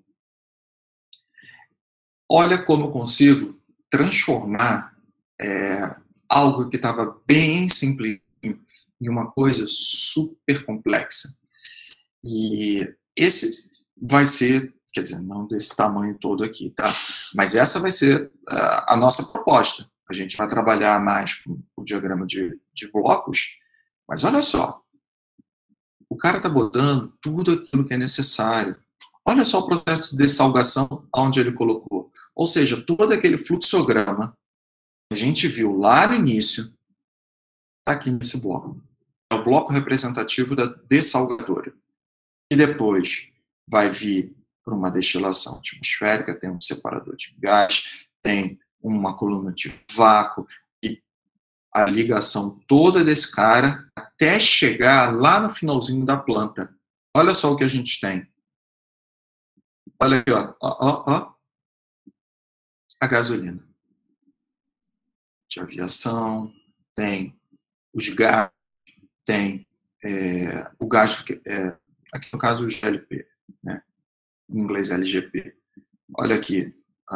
Speaker 1: Olha como eu consigo transformar algo que estava bem simples em uma coisa super complexa. E esse vai ser, quer dizer, não desse tamanho todo aqui, tá? Mas essa vai ser a nossa proposta. A gente vai trabalhar mais com o diagrama de blocos, mas olha só, o cara está botando tudo aquilo que é necessário. Olha só o processo de dessalgação onde ele colocou. Ou seja, todo aquele fluxograma que a gente viu lá no início está aqui nesse bloco. É o bloco representativo da dessalgadora. E depois vai vir para uma destilação atmosférica, tem um separador de gás, tem uma coluna de vácuo, e a ligação toda desse cara até chegar lá no finalzinho da planta. Olha só o que a gente tem. Olha aqui, ó. A gasolina. De aviação, tem os gases, tem o gás, aqui no caso o GLP, né? Em inglês LGP. Olha aqui,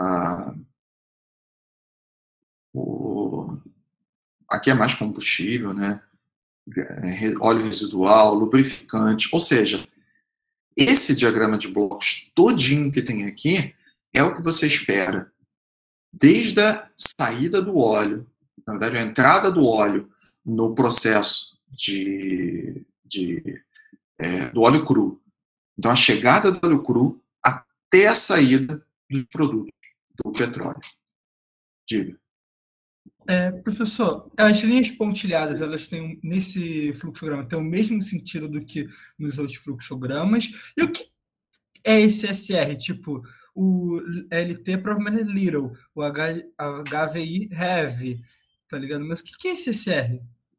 Speaker 1: aqui é mais combustível, né? Óleo residual, lubrificante, ou seja, esse diagrama de blocos todinho que tem aqui é o que você espera desde a saída do óleo, na verdade a entrada do óleo no processo de do óleo cru. Então, a chegada do óleo cru até a saída dos produtos do petróleo. Diga.
Speaker 2: Professor, as linhas pontilhadas, elas têm, nesse fluxograma, têm o mesmo sentido do que nos outros fluxogramas. E o que é esse SR? Tipo, o LT provavelmente é little, o HVI heavy, tá ligado? Mas o que é esse SR?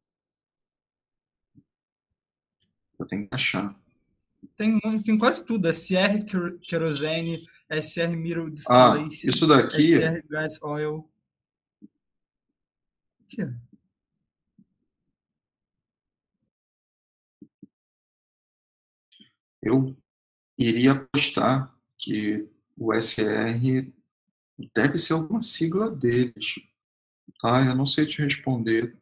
Speaker 1: Eu tenho que achar.
Speaker 2: Tem quase tudo. SR kerosene, SR middle distillation,
Speaker 1: isso daqui...
Speaker 2: SR gas oil. O que é?
Speaker 1: Eu iria apostar que o SR deve ser alguma sigla deles. Tá? Eu não sei te responder.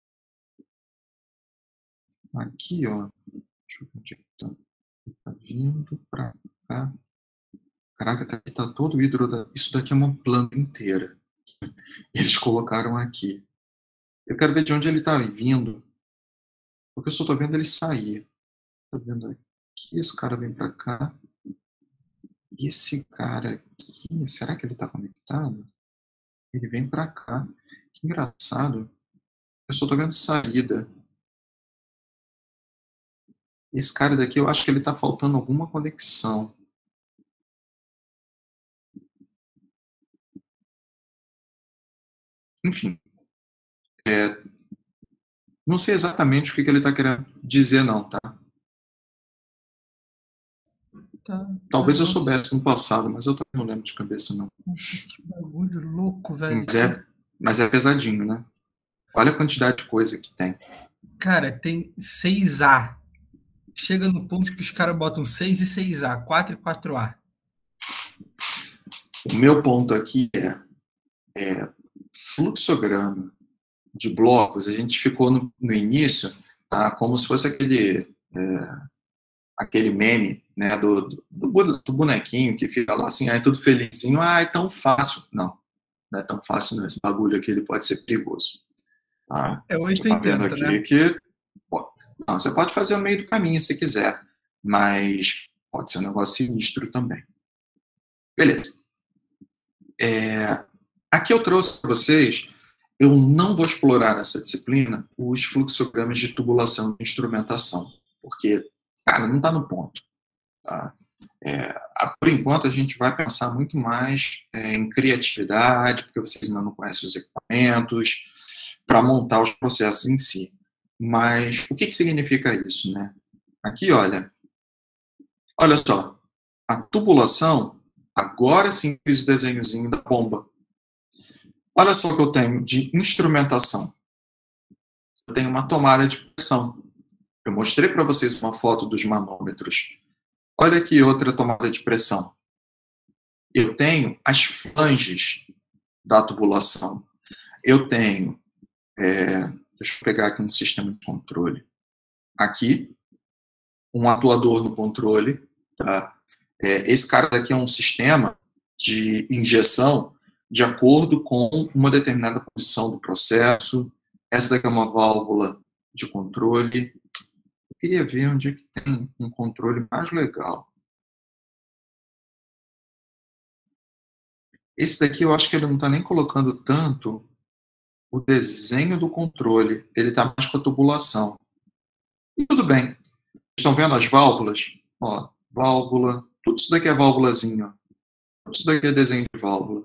Speaker 1: Aqui, ó. Deixa eu ver onde tá. Tá vindo pra cá. Caraca, tá todo o hidro. Isso daqui é uma planta inteira. Eles colocaram aqui. Eu quero ver de onde ele tá vindo. Porque eu só tô vendo ele sair. Tá vendo aqui? Esse cara vem pra cá. E esse cara aqui, será que ele tá conectado? Ele vem pra cá. Que engraçado. Eu só tô vendo saída. Esse cara daqui, eu acho que ele tá faltando alguma conexão. Enfim. Não sei exatamente o que ele tá querendo dizer, não, tá? Talvez eu soubesse no passado, mas eu também não lembro de cabeça, não.
Speaker 2: Que bagulho louco, velho.
Speaker 1: Mas é pesadinho, né? Olha a quantidade de coisa que tem.
Speaker 2: Cara, tem 6A. Chega no ponto que os caras botam 6 e 6A, 4 e 4A.
Speaker 1: O meu ponto aqui é fluxograma de blocos. A gente ficou no início, tá? Como se fosse aquele meme, né, do bonequinho que fica lá assim, é tudo felizinho, é tão fácil. Não é tão fácil não. Esse bagulho aqui ele pode ser perigoso. Tá?
Speaker 2: É 880,
Speaker 1: tá vendo aqui, né? Que não, você pode fazer o meio do caminho se quiser, mas pode ser um negócio sinistro também. Beleza. Aqui eu trouxe para vocês, eu não vou explorar nessa disciplina os fluxogramas de tubulação de instrumentação, porque, cara, não está no ponto. Tá? Por enquanto, a gente vai pensar muito mais em criatividade, porque vocês ainda não conhecem os equipamentos, para montar os processos em si. Mas o que significa isso, né? Aqui, olha só, a tubulação, agora sim fiz o desenhozinho da bomba. Olha só o que eu tenho de instrumentação. Eu tenho uma tomada de pressão. Eu mostrei para vocês uma foto dos manômetros. Olha aqui outra tomada de pressão. Eu tenho as flanges da tubulação. Eu tenho, deixa eu pegar aqui um sistema de controle. Aqui, um atuador no controle. Tá? Esse cara daqui é um sistema de injeção de acordo com uma determinada posição do processo. Essa daqui é uma válvula de controle. Eu queria ver onde é que tem um controle mais legal. Esse daqui eu acho que ele não está nem colocando tanto o desenho do controle. Ele está mais com a tubulação. E tudo bem. Estão vendo as válvulas? Ó, válvula. Tudo isso daqui é válvulazinho. Tudo isso daqui é desenho de válvula.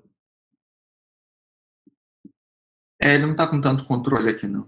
Speaker 1: Ele não está com tanto controle aqui, não.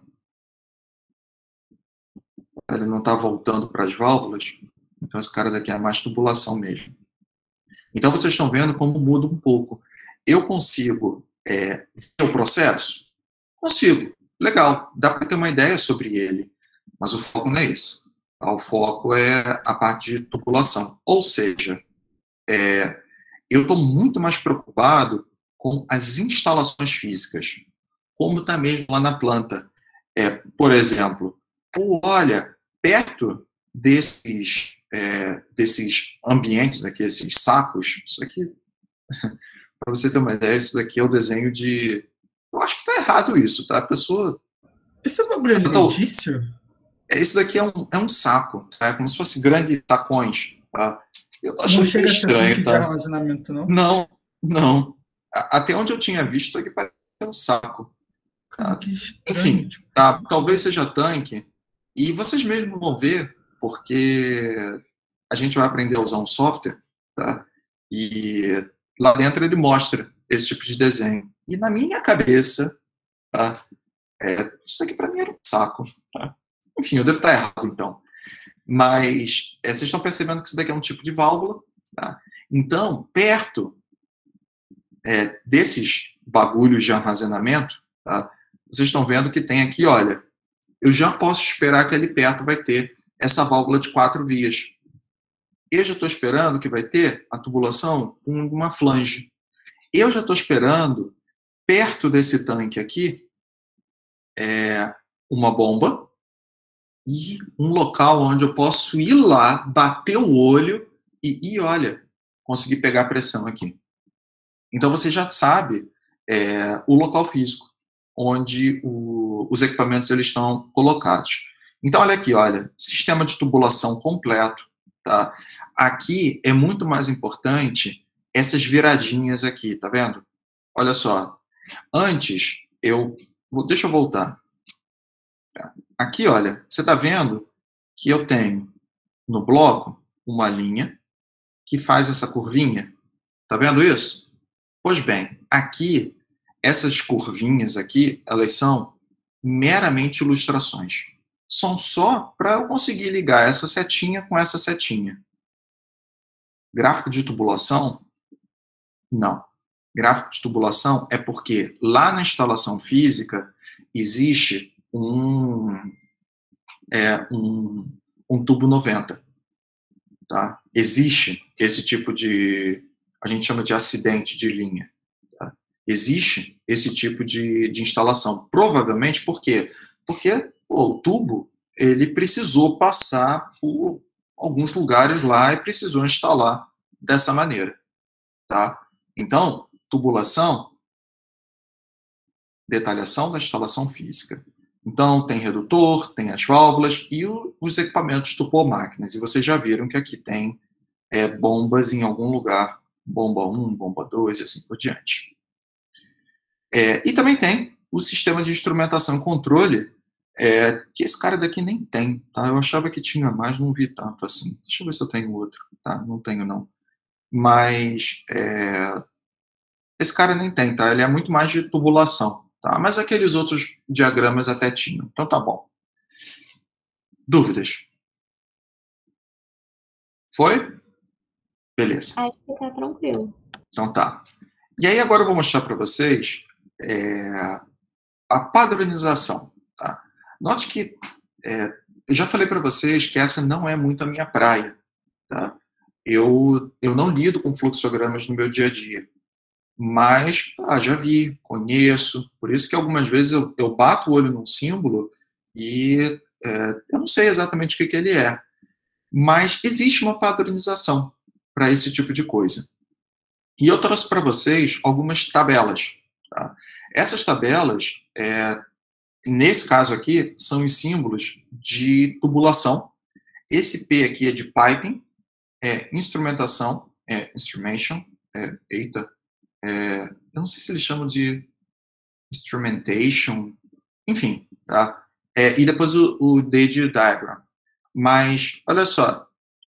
Speaker 1: Ele não está voltando para as válvulas. Então, esse cara daqui é mais tubulação mesmo. Então, vocês estão vendo como muda um pouco. Eu consigo ver o processo? Consigo. Legal. Dá para ter uma ideia sobre ele. Mas o foco não é esse. O foco é a parte de tubulação. Ou seja, eu estou muito mais preocupado com as instalações físicas. Como está mesmo lá na planta. Por exemplo, olha, perto desses ambientes aqui, esses sacos, isso aqui, para você ter uma ideia, isso daqui é o desenho de... Eu acho que está errado isso, tá? A pessoa...
Speaker 2: Isso é um bagulho alimentício?
Speaker 1: Esse daqui é um saco, tá? É como se fosse grandes sacões, tá? Eu tô
Speaker 2: Não
Speaker 1: achando
Speaker 2: chega a ser tanque
Speaker 1: estranho,
Speaker 2: de
Speaker 1: tá?
Speaker 2: armazenamento, não?
Speaker 1: Não, não. Até onde eu tinha visto, isso aqui parece um saco.
Speaker 2: Cara, que estranho.
Speaker 1: Enfim,
Speaker 2: Tipo,
Speaker 1: tá? Talvez seja tanque. E vocês mesmos vão ver, porque a gente vai aprender a usar um software, tá? E lá dentro ele mostra esse tipo de desenho. E na minha cabeça, tá? Isso daqui para mim era um saco, tá? Enfim, eu devo estar errado, então. Mas vocês estão percebendo que isso daqui é um tipo de válvula, tá? Então, perto desses bagulhos de armazenamento, tá? Vocês estão vendo que tem aqui, olha, eu já posso esperar que ali perto vai ter essa válvula de 4 vias. Eu já estou esperando que vai ter a tubulação com uma flange. Eu já estou esperando, perto desse tanque aqui, uma bomba e um local onde eu posso ir lá, bater o olho e olha, conseguir pegar a pressão aqui. Então você já sabe o local físico onde os equipamentos eles estão colocados. Então olha aqui, olha, sistema de tubulação completo, tá? Aqui é muito mais importante essas viradinhas aqui, tá vendo? Olha só, antes deixa eu voltar. Aqui, olha, você está vendo que eu tenho no bloco uma linha que faz essa curvinha. Tá vendo isso? Pois bem, aqui, essas curvinhas aqui, elas são meramente ilustrações. São só para eu conseguir ligar essa setinha com essa setinha. Gráfico de tubulação? Não. Gráfico de tubulação é porque lá na instalação física existe um tubo 90. Tá? Existe esse tipo de, a gente chama de acidente de linha. Tá? Existe esse tipo de instalação. Provavelmente por quê? Porque o tubo ele precisou passar por alguns lugares lá e precisou instalar dessa maneira. Tá? Então, tubulação, detalhação da instalação física. Então, tem redutor, tem as válvulas e os equipamentos turbomáquinas. E vocês já viram que aqui tem bombas em algum lugar, bomba 1, bomba 2 e assim por diante. E também tem o sistema de instrumentação e controle, que esse cara daqui nem tem. Tá? Eu achava que tinha mais, não vi tanto assim. Deixa eu ver se eu tenho outro. Tá? Não tenho, não. Mas esse cara nem tem, tá? Ele é muito mais de tubulação. Tá? Mas aqueles outros diagramas até tinham. Então tá bom. Dúvidas? Foi? Beleza.
Speaker 3: Acho que tá tranquilo.
Speaker 1: Então tá. E aí agora eu vou mostrar para vocês a padronização. Tá? Note que eu já falei para vocês que essa não é muito a minha praia. Tá? Eu não lido com fluxogramas no meu dia a dia. Mas já vi, conheço, por isso que algumas vezes eu bato o olho num símbolo e eu não sei exatamente o que ele é. Mas existe uma padronização para esse tipo de coisa. E eu trouxe para vocês algumas tabelas. Tá? Essas tabelas, nesse caso aqui, são os símbolos de tubulação. Esse P aqui é de piping, instrumentação, instrumentation, eu não sei se eles chamam de instrumentation, enfim, tá? E depois o D de diagram. Mas, olha só,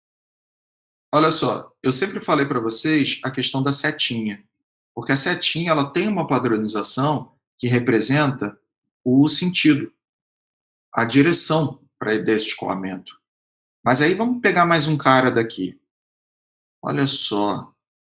Speaker 1: eu sempre falei para vocês a questão da setinha, porque a setinha ela tem uma padronização que representa o sentido, a direção desse escoamento. Mas aí vamos pegar mais um cara daqui. Olha só,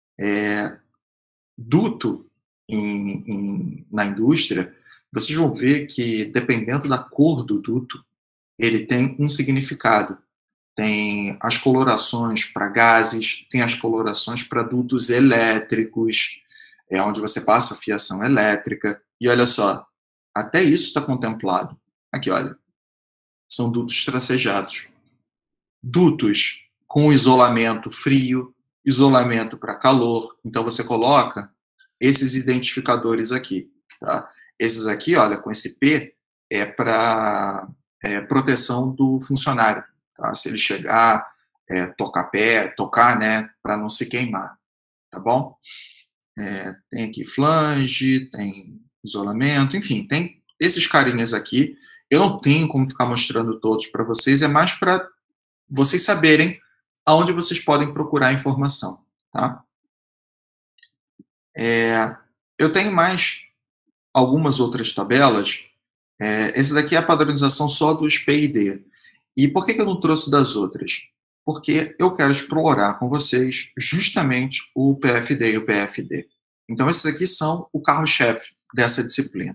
Speaker 1: duto na indústria, vocês vão ver que, dependendo da cor do duto, ele tem um significado. Tem as colorações para gases, tem as colorações para dutos elétricos, onde você passa a fiação elétrica. E olha só, até isso está contemplado. Aqui, olha, são dutos tracejados. Dutos com isolamento frio, isolamento para calor. Então, você coloca esses identificadores aqui. Tá? Esses aqui, olha, com esse P, é para proteção do funcionário, tá? Se ele chegar, tocar, né, para não se queimar, tá bom? Tem aqui flange, tem isolamento, enfim, tem esses carinhas aqui. Eu não tenho como ficar mostrando todos para vocês, é mais para vocês saberem aonde vocês podem procurar informação, tá? Eu tenho mais algumas outras tabelas. Essa daqui é a padronização só dos PID. E por que eu não trouxe das outras? Porque eu quero explorar com vocês justamente o PFD e o PFD. Então, esses aqui são o carro-chefe dessa disciplina.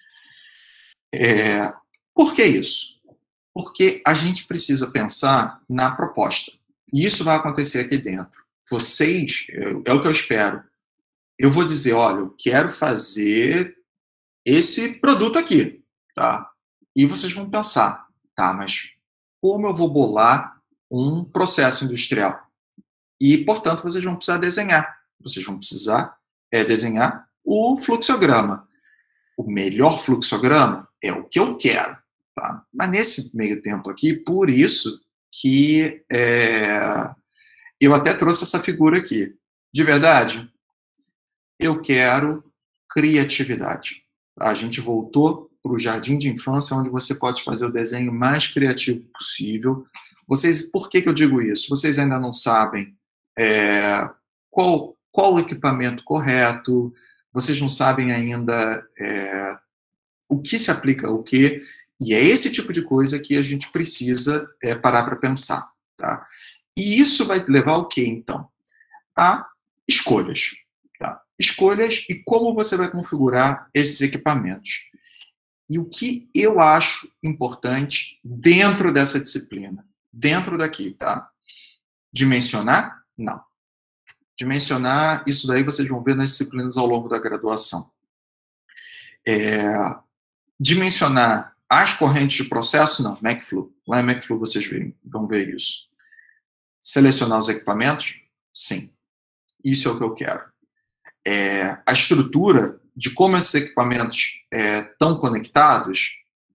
Speaker 1: Por que isso? Porque a gente precisa pensar na proposta. E isso vai acontecer aqui dentro. Vocês, é o que eu espero. Eu vou dizer, olha, eu quero fazer esse produto aqui, tá? E vocês vão pensar, tá, mas como eu vou bolar um processo industrial? E, portanto, vocês vão precisar desenhar. Vocês vão precisar desenhar o fluxograma. O melhor fluxograma é o que eu quero, tá? Mas nesse meio tempo aqui, por isso que eu até trouxe essa figura aqui. De verdade, eu quero criatividade. A gente voltou para o jardim de infância, onde você pode fazer o desenho mais criativo possível. Por que eu digo isso? Vocês ainda não sabem qual o equipamento correto, vocês não sabem ainda o que se aplica ao quê, e é esse tipo de coisa que a gente precisa parar para pensar, tá? E isso vai levar ao quê, então? A escolhas. Tá? Escolhas e como você vai configurar esses equipamentos. E o que eu acho importante dentro dessa disciplina? Dentro daqui, tá? Dimensionar? Não. Dimensionar, isso daí vocês vão ver nas disciplinas ao longo da graduação. Dimensionar as correntes de processo? Não, MacFlu. Lá em MacFlu vocês vão ver isso. Selecionar os equipamentos? Sim. Isso é o que eu quero. A estrutura de como esses equipamentos estão conectados,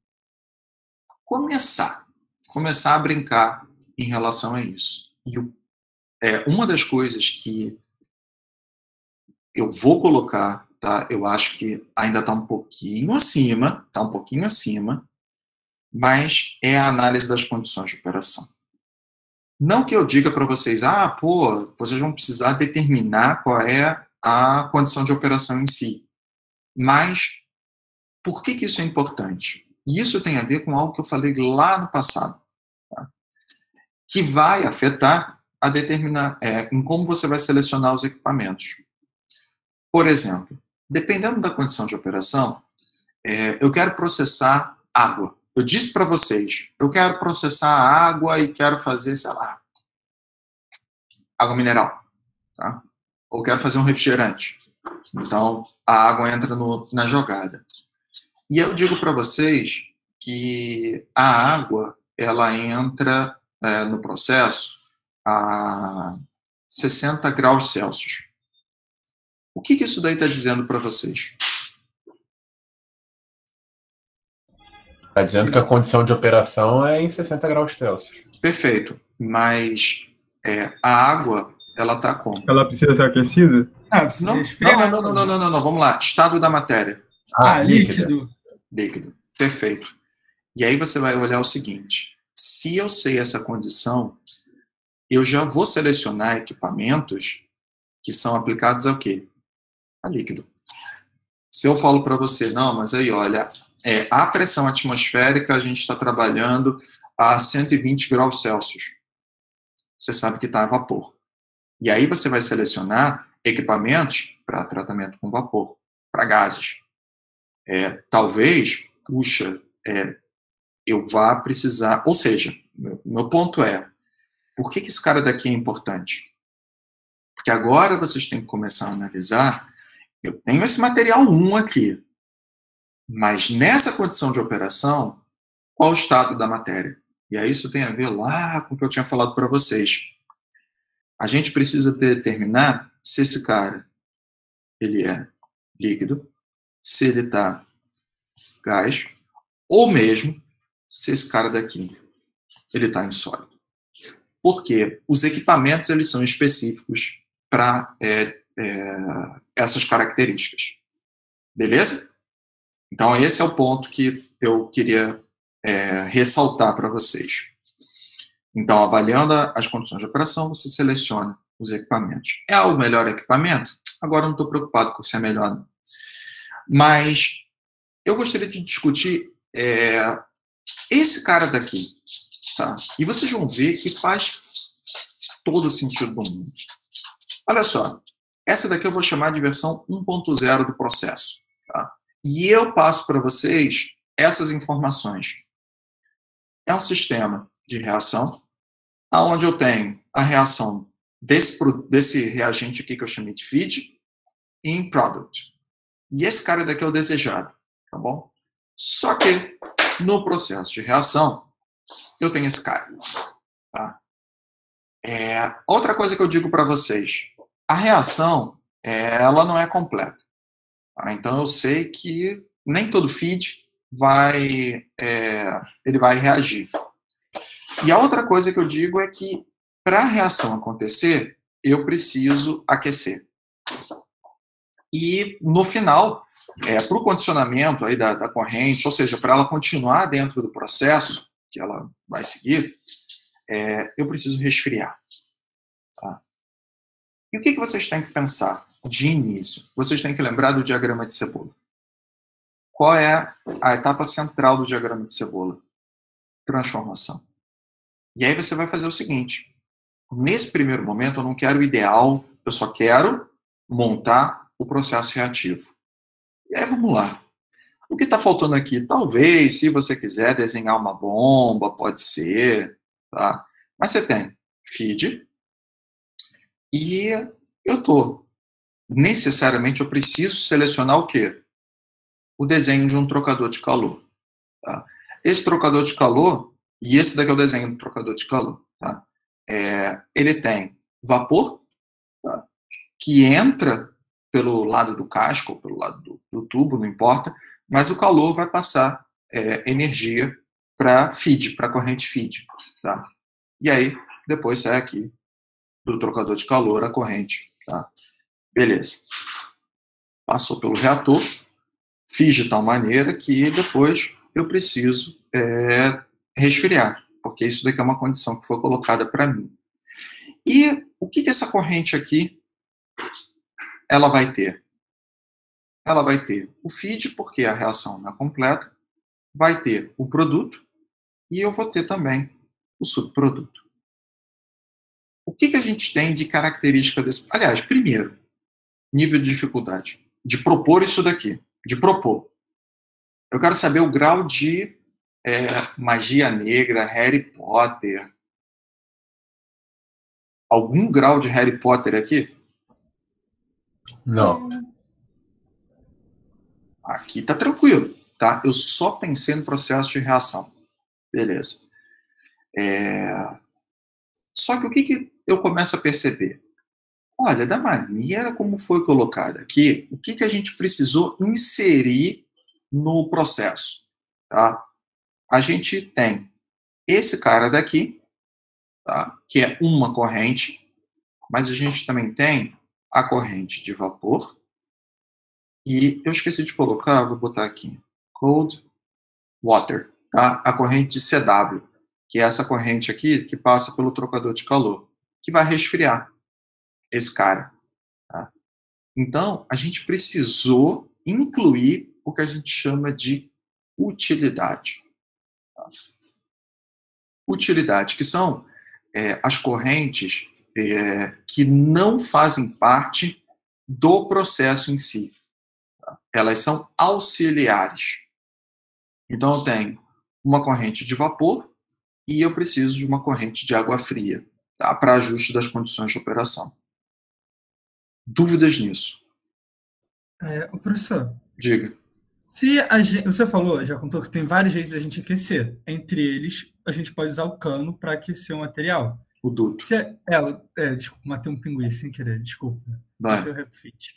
Speaker 1: começar a brincar em relação a isso. E uma das coisas que eu vou colocar, tá? Eu acho que ainda está um pouquinho acima, mas é a análise das condições de operação. Não que eu diga para vocês, vocês vão precisar determinar qual é a condição de operação em si. Mas, por que isso é importante? E isso tem a ver com algo que eu falei lá no passado, tá? Que vai afetar a determinar em como você vai selecionar os equipamentos. Por exemplo, dependendo da condição de operação, eu quero processar água. Eu disse para vocês, eu quero processar água e quero fazer, sei lá, água mineral, tá? Ou quero fazer um refrigerante. Então, a água entra na jogada. E eu digo para vocês que a água, ela entra no processo a 60 graus Celsius. O que isso daí está dizendo para vocês?
Speaker 5: Está dizendo que a condição de operação é em 60 graus Celsius.
Speaker 1: Perfeito. Mas a água, ela está como?
Speaker 2: Ela precisa ser aquecida?
Speaker 1: Precisa esfriar. Não. Vamos lá. Estado da matéria.
Speaker 2: Líquido.
Speaker 1: Líquido. Perfeito. E aí você vai olhar o seguinte. Se eu sei essa condição, eu já vou selecionar equipamentos que são aplicados ao quê? A líquido. Se eu falo para você, não, mas aí, olha, a pressão atmosférica a gente está trabalhando a 120 graus Celsius. Você sabe que está a vapor. E aí você vai selecionar equipamentos para tratamento com vapor, para gases. Talvez, eu vá precisar... Ou seja, meu ponto por que esse cara daqui é importante? Porque agora vocês têm que começar a analisar, eu tenho esse material 1 aqui, mas nessa condição de operação, qual o estado da matéria? E aí isso tem a ver lá com o que eu tinha falado para vocês. A gente precisa determinar se esse cara ele é líquido, se ele está gás, ou mesmo se esse cara daqui ele está em sólido. Porque os equipamentos eles são específicos para essas características. Beleza? Então, esse é o ponto que eu queria ressaltar para vocês. Então, avaliando as condições de operação, você seleciona os equipamentos. É o melhor equipamento? Agora eu não estou preocupado com se é melhor, não. Mas eu gostaria de discutir esse cara daqui. Tá? E vocês vão ver que faz todo o sentido do mundo. Olha só, essa daqui eu vou chamar de versão 1.0 do processo. Tá? E eu passo para vocês essas informações. É um sistema de reação, onde eu tenho a reação desse reagente aqui que eu chamei de feed em product. E esse cara daqui é o desejado, tá bom? Só que no processo de reação, eu tenho esse cara. Tá? Outra coisa que eu digo para vocês, a reação, ela não é completa. Tá? Então, eu sei que nem todo feed ele vai reagir. E a outra coisa que eu digo é que, para a reação acontecer, eu preciso aquecer. E, no final, para o condicionamento aí da corrente, ou seja, para ela continuar dentro do processo que ela vai seguir, eu preciso resfriar. Tá? E o que vocês têm que pensar de início? Vocês têm que lembrar do diagrama de cebola. Qual é a etapa central do diagrama de cebola? Transformação. E aí você vai fazer o seguinte. Nesse primeiro momento, eu não quero o ideal, eu só quero montar o processo reativo. E aí, vamos lá. O que está faltando aqui? Talvez, se você quiser desenhar uma bomba, pode ser. Tá? Mas você tem feed. E necessariamente, eu preciso selecionar o quê? O desenho de um trocador de calor. Tá? Esse trocador de calor, e esse daqui é o desenho do trocador de calor, tá? Ele tem vapor, tá? Que entra pelo lado do casco, ou pelo lado do tubo, não importa, mas o calor vai passar energia para feed, para a corrente feed. Tá? E aí, depois sai aqui do trocador de calor a corrente. Tá? Beleza. Passou pelo reator, fiz de tal maneira que depois eu preciso resfriar, porque isso daqui é uma condição que foi colocada para mim. E o que essa corrente aqui ela vai ter? Ela vai ter o feed, porque a reação não é completa, vai ter o produto e eu vou ter também o subproduto. O que a gente tem de característica desse... Aliás, primeiro, nível de dificuldade de propor isso daqui, de propor. Eu quero saber o grau de magia negra, Harry Potter. Algum grau de Harry Potter aqui?
Speaker 5: Não.
Speaker 1: Aqui tá tranquilo, tá? Eu só pensei no processo de reação. Beleza. Só que o que eu começo a perceber? Olha, da maneira como foi colocado aqui, o que a gente precisou inserir no processo, tá? A gente tem esse cara daqui, tá? Que é uma corrente, mas a gente também tem a corrente de vapor. E eu esqueci de colocar, vou botar aqui, cold water, tá? A corrente de CW, que é essa corrente aqui que passa pelo trocador de calor, que vai resfriar esse cara. Tá? Então, a gente precisou incluir o que a gente chama de utilidade. Tá? Utilidade, que são as correntes que não fazem parte do processo em si. Tá? Elas são auxiliares. Então, eu tenho uma corrente de vapor e eu preciso de uma corrente de água fria, tá? Para ajuste das condições de operação. Dúvidas nisso?
Speaker 2: Professor,
Speaker 1: diga.
Speaker 2: Se você falou, já contou que tem vários jeitos de a gente aquecer. Entre eles, a gente pode usar o cano para aquecer o material.
Speaker 1: O duto.
Speaker 2: Desculpa, matei um pinguim sem querer, desculpa.
Speaker 1: Vai.
Speaker 2: Matei o Repfit.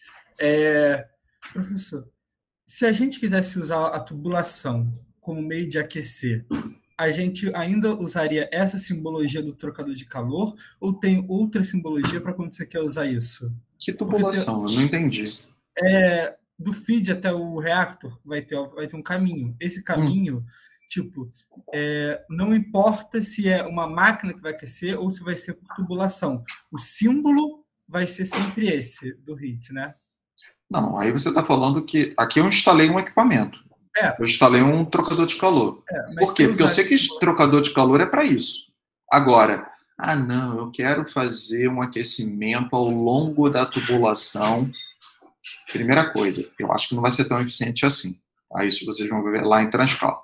Speaker 2: Professor, se a gente quisesse usar a tubulação como meio de aquecer, a gente ainda usaria essa simbologia do trocador de calor ou tem outra simbologia para quando você quer usar isso?
Speaker 1: Que tubulação? Eu não entendi.
Speaker 2: Do feed até o reactor vai ter um caminho. Esse caminho, tipo, não importa se é uma máquina que vai aquecer ou se vai ser por tubulação. O símbolo vai ser sempre esse do heat, né?
Speaker 1: Não, aí você está falando que aqui eu instalei um equipamento. Eu instalei um trocador de calor. Por quê? Porque eu sei que esse trocador de calor é para isso. Agora, não, eu quero fazer um aquecimento ao longo da tubulação. Primeira coisa, eu acho que não vai ser tão eficiente assim. Isso vocês vão ver lá em Transcal.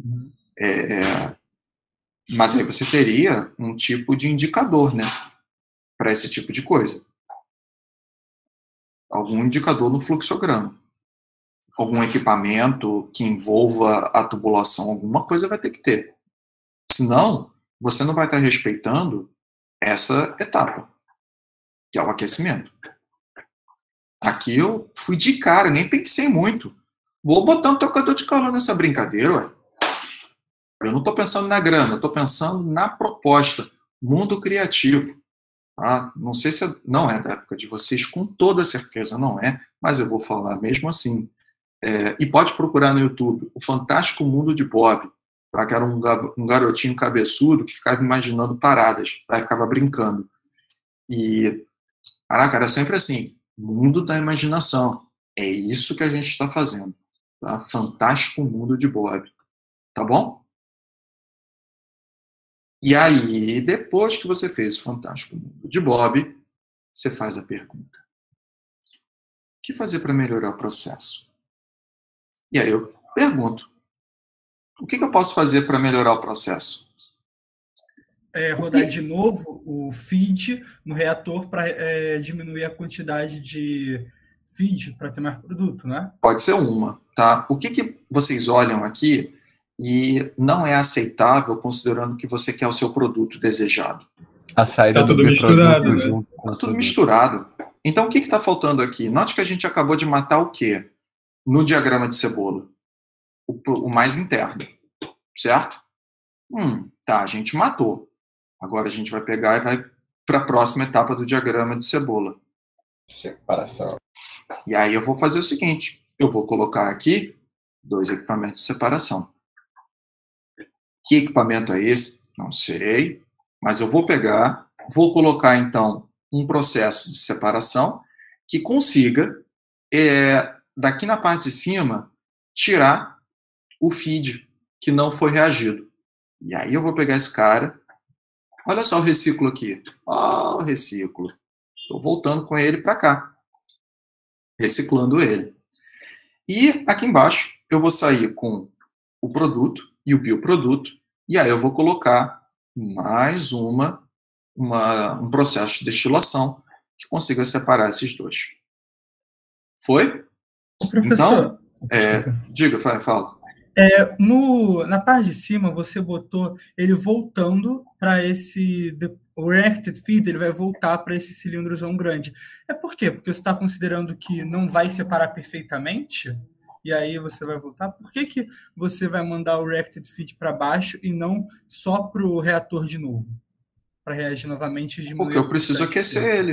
Speaker 1: Mas aí você teria um tipo de indicador, né? Para esse tipo de coisa. Algum indicador no fluxograma. Algum equipamento que envolva a tubulação, alguma coisa vai ter que ter. Senão, você não vai estar respeitando essa etapa, que é o aquecimento. Aqui eu fui de cara, nem pensei muito. Vou botar um trocador de calor nessa brincadeira, ué. Eu não estou pensando na grana, eu estou pensando na proposta. Mundo criativo. Não sei se não é da época de vocês, com toda certeza não é, mas eu vou falar mesmo assim. E pode procurar no YouTube O Fantástico Mundo de Bob, que era um garotinho cabeçudo que ficava imaginando paradas, ficava brincando. E, caraca, era sempre assim, mundo da imaginação. É isso que a gente está fazendo. Tá? Fantástico Mundo de Bob. Tá bom? E aí, depois que você fez o Fantástico Mundo de Bob, você faz a pergunta: o que fazer para melhorar o processo? E aí eu pergunto: o que eu posso fazer para melhorar o processo?
Speaker 2: Rodar de novo o feed no reator para diminuir a quantidade de feed para ter mais produto, né?
Speaker 1: Pode ser uma, tá? O que vocês olham aqui e não é aceitável considerando que você quer o seu produto desejado?
Speaker 5: A saída do biproduto junto com
Speaker 1: tudo misturado. Então o que está faltando aqui? Note que a gente acabou de matar o quê? No diagrama de cebola. O mais interno. Certo? Tá, a gente matou. Agora a gente vai pegar e vai para a próxima etapa do diagrama de cebola.
Speaker 5: Separação.
Speaker 1: E aí eu vou fazer o seguinte. Eu vou colocar aqui 2 equipamentos de separação. Que equipamento é esse? Não sei. Mas eu vou pegar, vou colocar então um processo de separação que consiga, daqui na parte de cima, tirar o feed que não foi reagido. E aí eu vou pegar esse cara. Olha só o reciclo aqui. O reciclo. Estou voltando com ele para cá. Reciclando ele. E aqui embaixo eu vou sair com o produto e o bioproduto. E aí eu vou colocar mais um processo de destilação que consiga separar esses dois. Foi?
Speaker 2: Professor,
Speaker 1: então, diga, fala.
Speaker 2: Na parte de cima, você botou ele voltando para o reacted feed, ele vai voltar para esse cilindrozão grande. Por quê? Porque você está considerando que não vai separar perfeitamente? E aí você vai voltar? Por que você vai mandar o reacted feed para baixo e não só para o reator de novo? Para reagir novamente e diminuir.
Speaker 1: Porque eu preciso aquecer ele.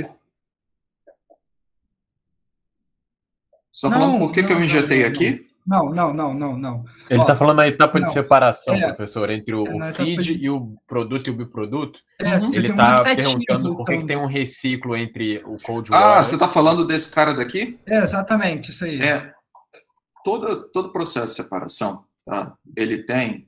Speaker 1: Você está falando por que eu injetei aqui?
Speaker 2: Não.
Speaker 5: Ele está falando na etapa de separação, professor, entre o feed e o produto e o biproduto. Ele está perguntando por que tem um reciclo entre o cold water.
Speaker 1: Você está falando desse cara daqui?
Speaker 2: Exatamente, isso aí.
Speaker 1: Todo processo de separação, tá? Ele tem...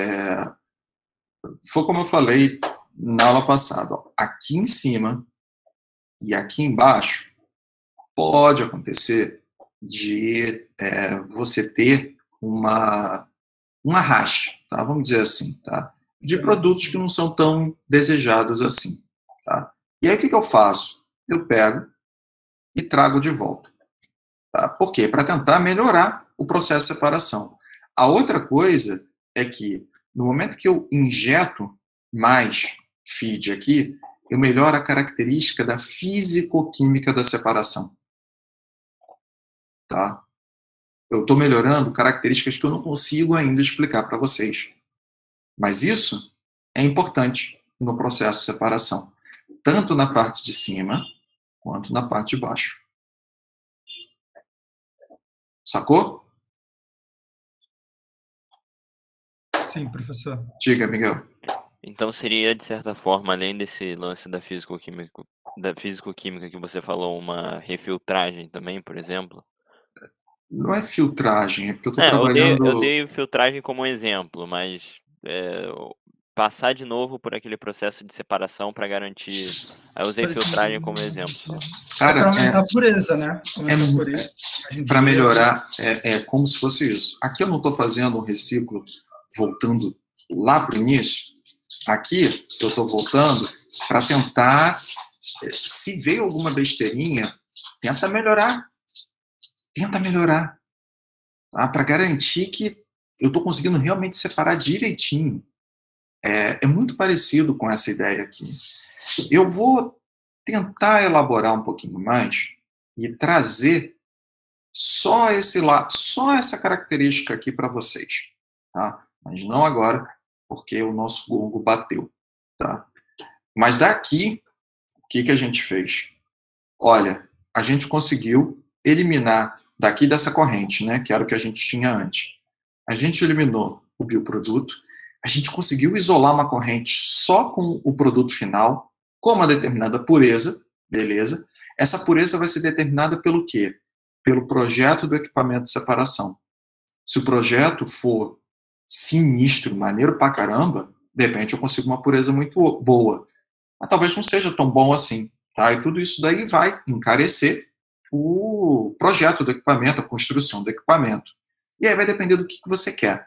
Speaker 1: foi como eu falei na aula passada. Aqui em cima e aqui embaixo pode acontecer de você ter uma racha, tá? Vamos dizer assim, tá? De produtos que não são tão desejados assim, tá? E aí o que eu faço? Eu pego e trago de volta. Tá? Por quê? Para tentar melhorar o processo de separação. A outra coisa é que no momento que eu injeto mais feed aqui, eu melhoro a característica da fisicoquímica da separação. Tá? Eu estou melhorando características que eu não consigo ainda explicar para vocês. Mas isso é importante no processo de separação, tanto na parte de cima quanto na parte de baixo. Sacou?
Speaker 2: Sim, professor.
Speaker 1: Diga, Miguel.
Speaker 4: Então seria, de certa forma, além desse lance da físico-química que você falou, uma refiltragem também, por exemplo?
Speaker 1: Não é filtragem, é porque eu estou
Speaker 4: Eu
Speaker 1: trabalhando...
Speaker 4: dei filtragem como exemplo, mas passar de novo por aquele processo de separação para garantir... Aí eu usei filtragem como exemplo só.
Speaker 1: Cara,
Speaker 2: para aumentar a pureza, né?
Speaker 1: Para melhorar, é como se fosse isso. Aqui eu não estou fazendo um reciclo voltando lá para o início. Aqui eu estou voltando para tentar, se veio alguma besteirinha, tenta melhorar. Tenta melhorar. Tá? Para garantir que eu estou conseguindo realmente separar direitinho. É muito parecido com essa ideia aqui. Eu vou tentar elaborar um pouquinho mais e trazer só essa característica aqui para vocês, tá? Mas não agora, porque o nosso gongo bateu, tá? Mas daqui, o que a gente fez? Olha, a gente conseguiu eliminar daqui dessa corrente, né, que era o que a gente tinha antes. A gente eliminou o bioproduto, a gente conseguiu isolar uma corrente só com o produto final, com uma determinada pureza, beleza? Essa pureza vai ser determinada pelo quê? Pelo projeto do equipamento de separação. Se o projeto for sinistro, maneiro pra caramba, de repente eu consigo uma pureza muito boa. Mas talvez não seja tão bom assim. Tá? E tudo isso daí vai encarecer o projeto do equipamento, a construção do equipamento. E aí vai depender do que você quer.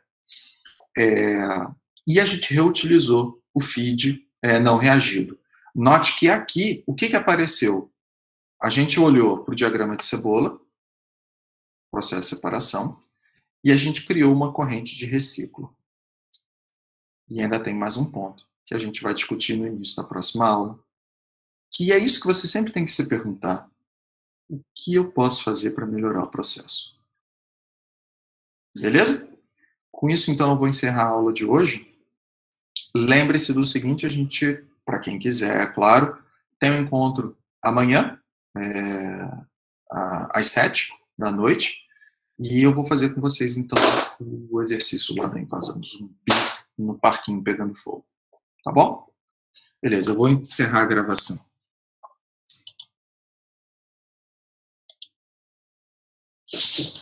Speaker 1: E a gente reutilizou o feed não reagido. Note que aqui, o que apareceu? A gente olhou para o diagrama de cebola, processo de separação, e a gente criou uma corrente de reciclo. E ainda tem mais um ponto, que a gente vai discutir no início da próxima aula, que é isso que você sempre tem que se perguntar. O que eu posso fazer para melhorar o processo? Beleza? Com isso, então, eu vou encerrar a aula de hoje. Lembre-se do seguinte, a gente, para quem quiser, é claro, tem um encontro amanhã, às 7 da noite, e eu vou fazer com vocês, então, o exercício lá da invasão zumbi no parquinho pegando fogo. Tá bom? Beleza, eu vou encerrar a gravação. Thank you.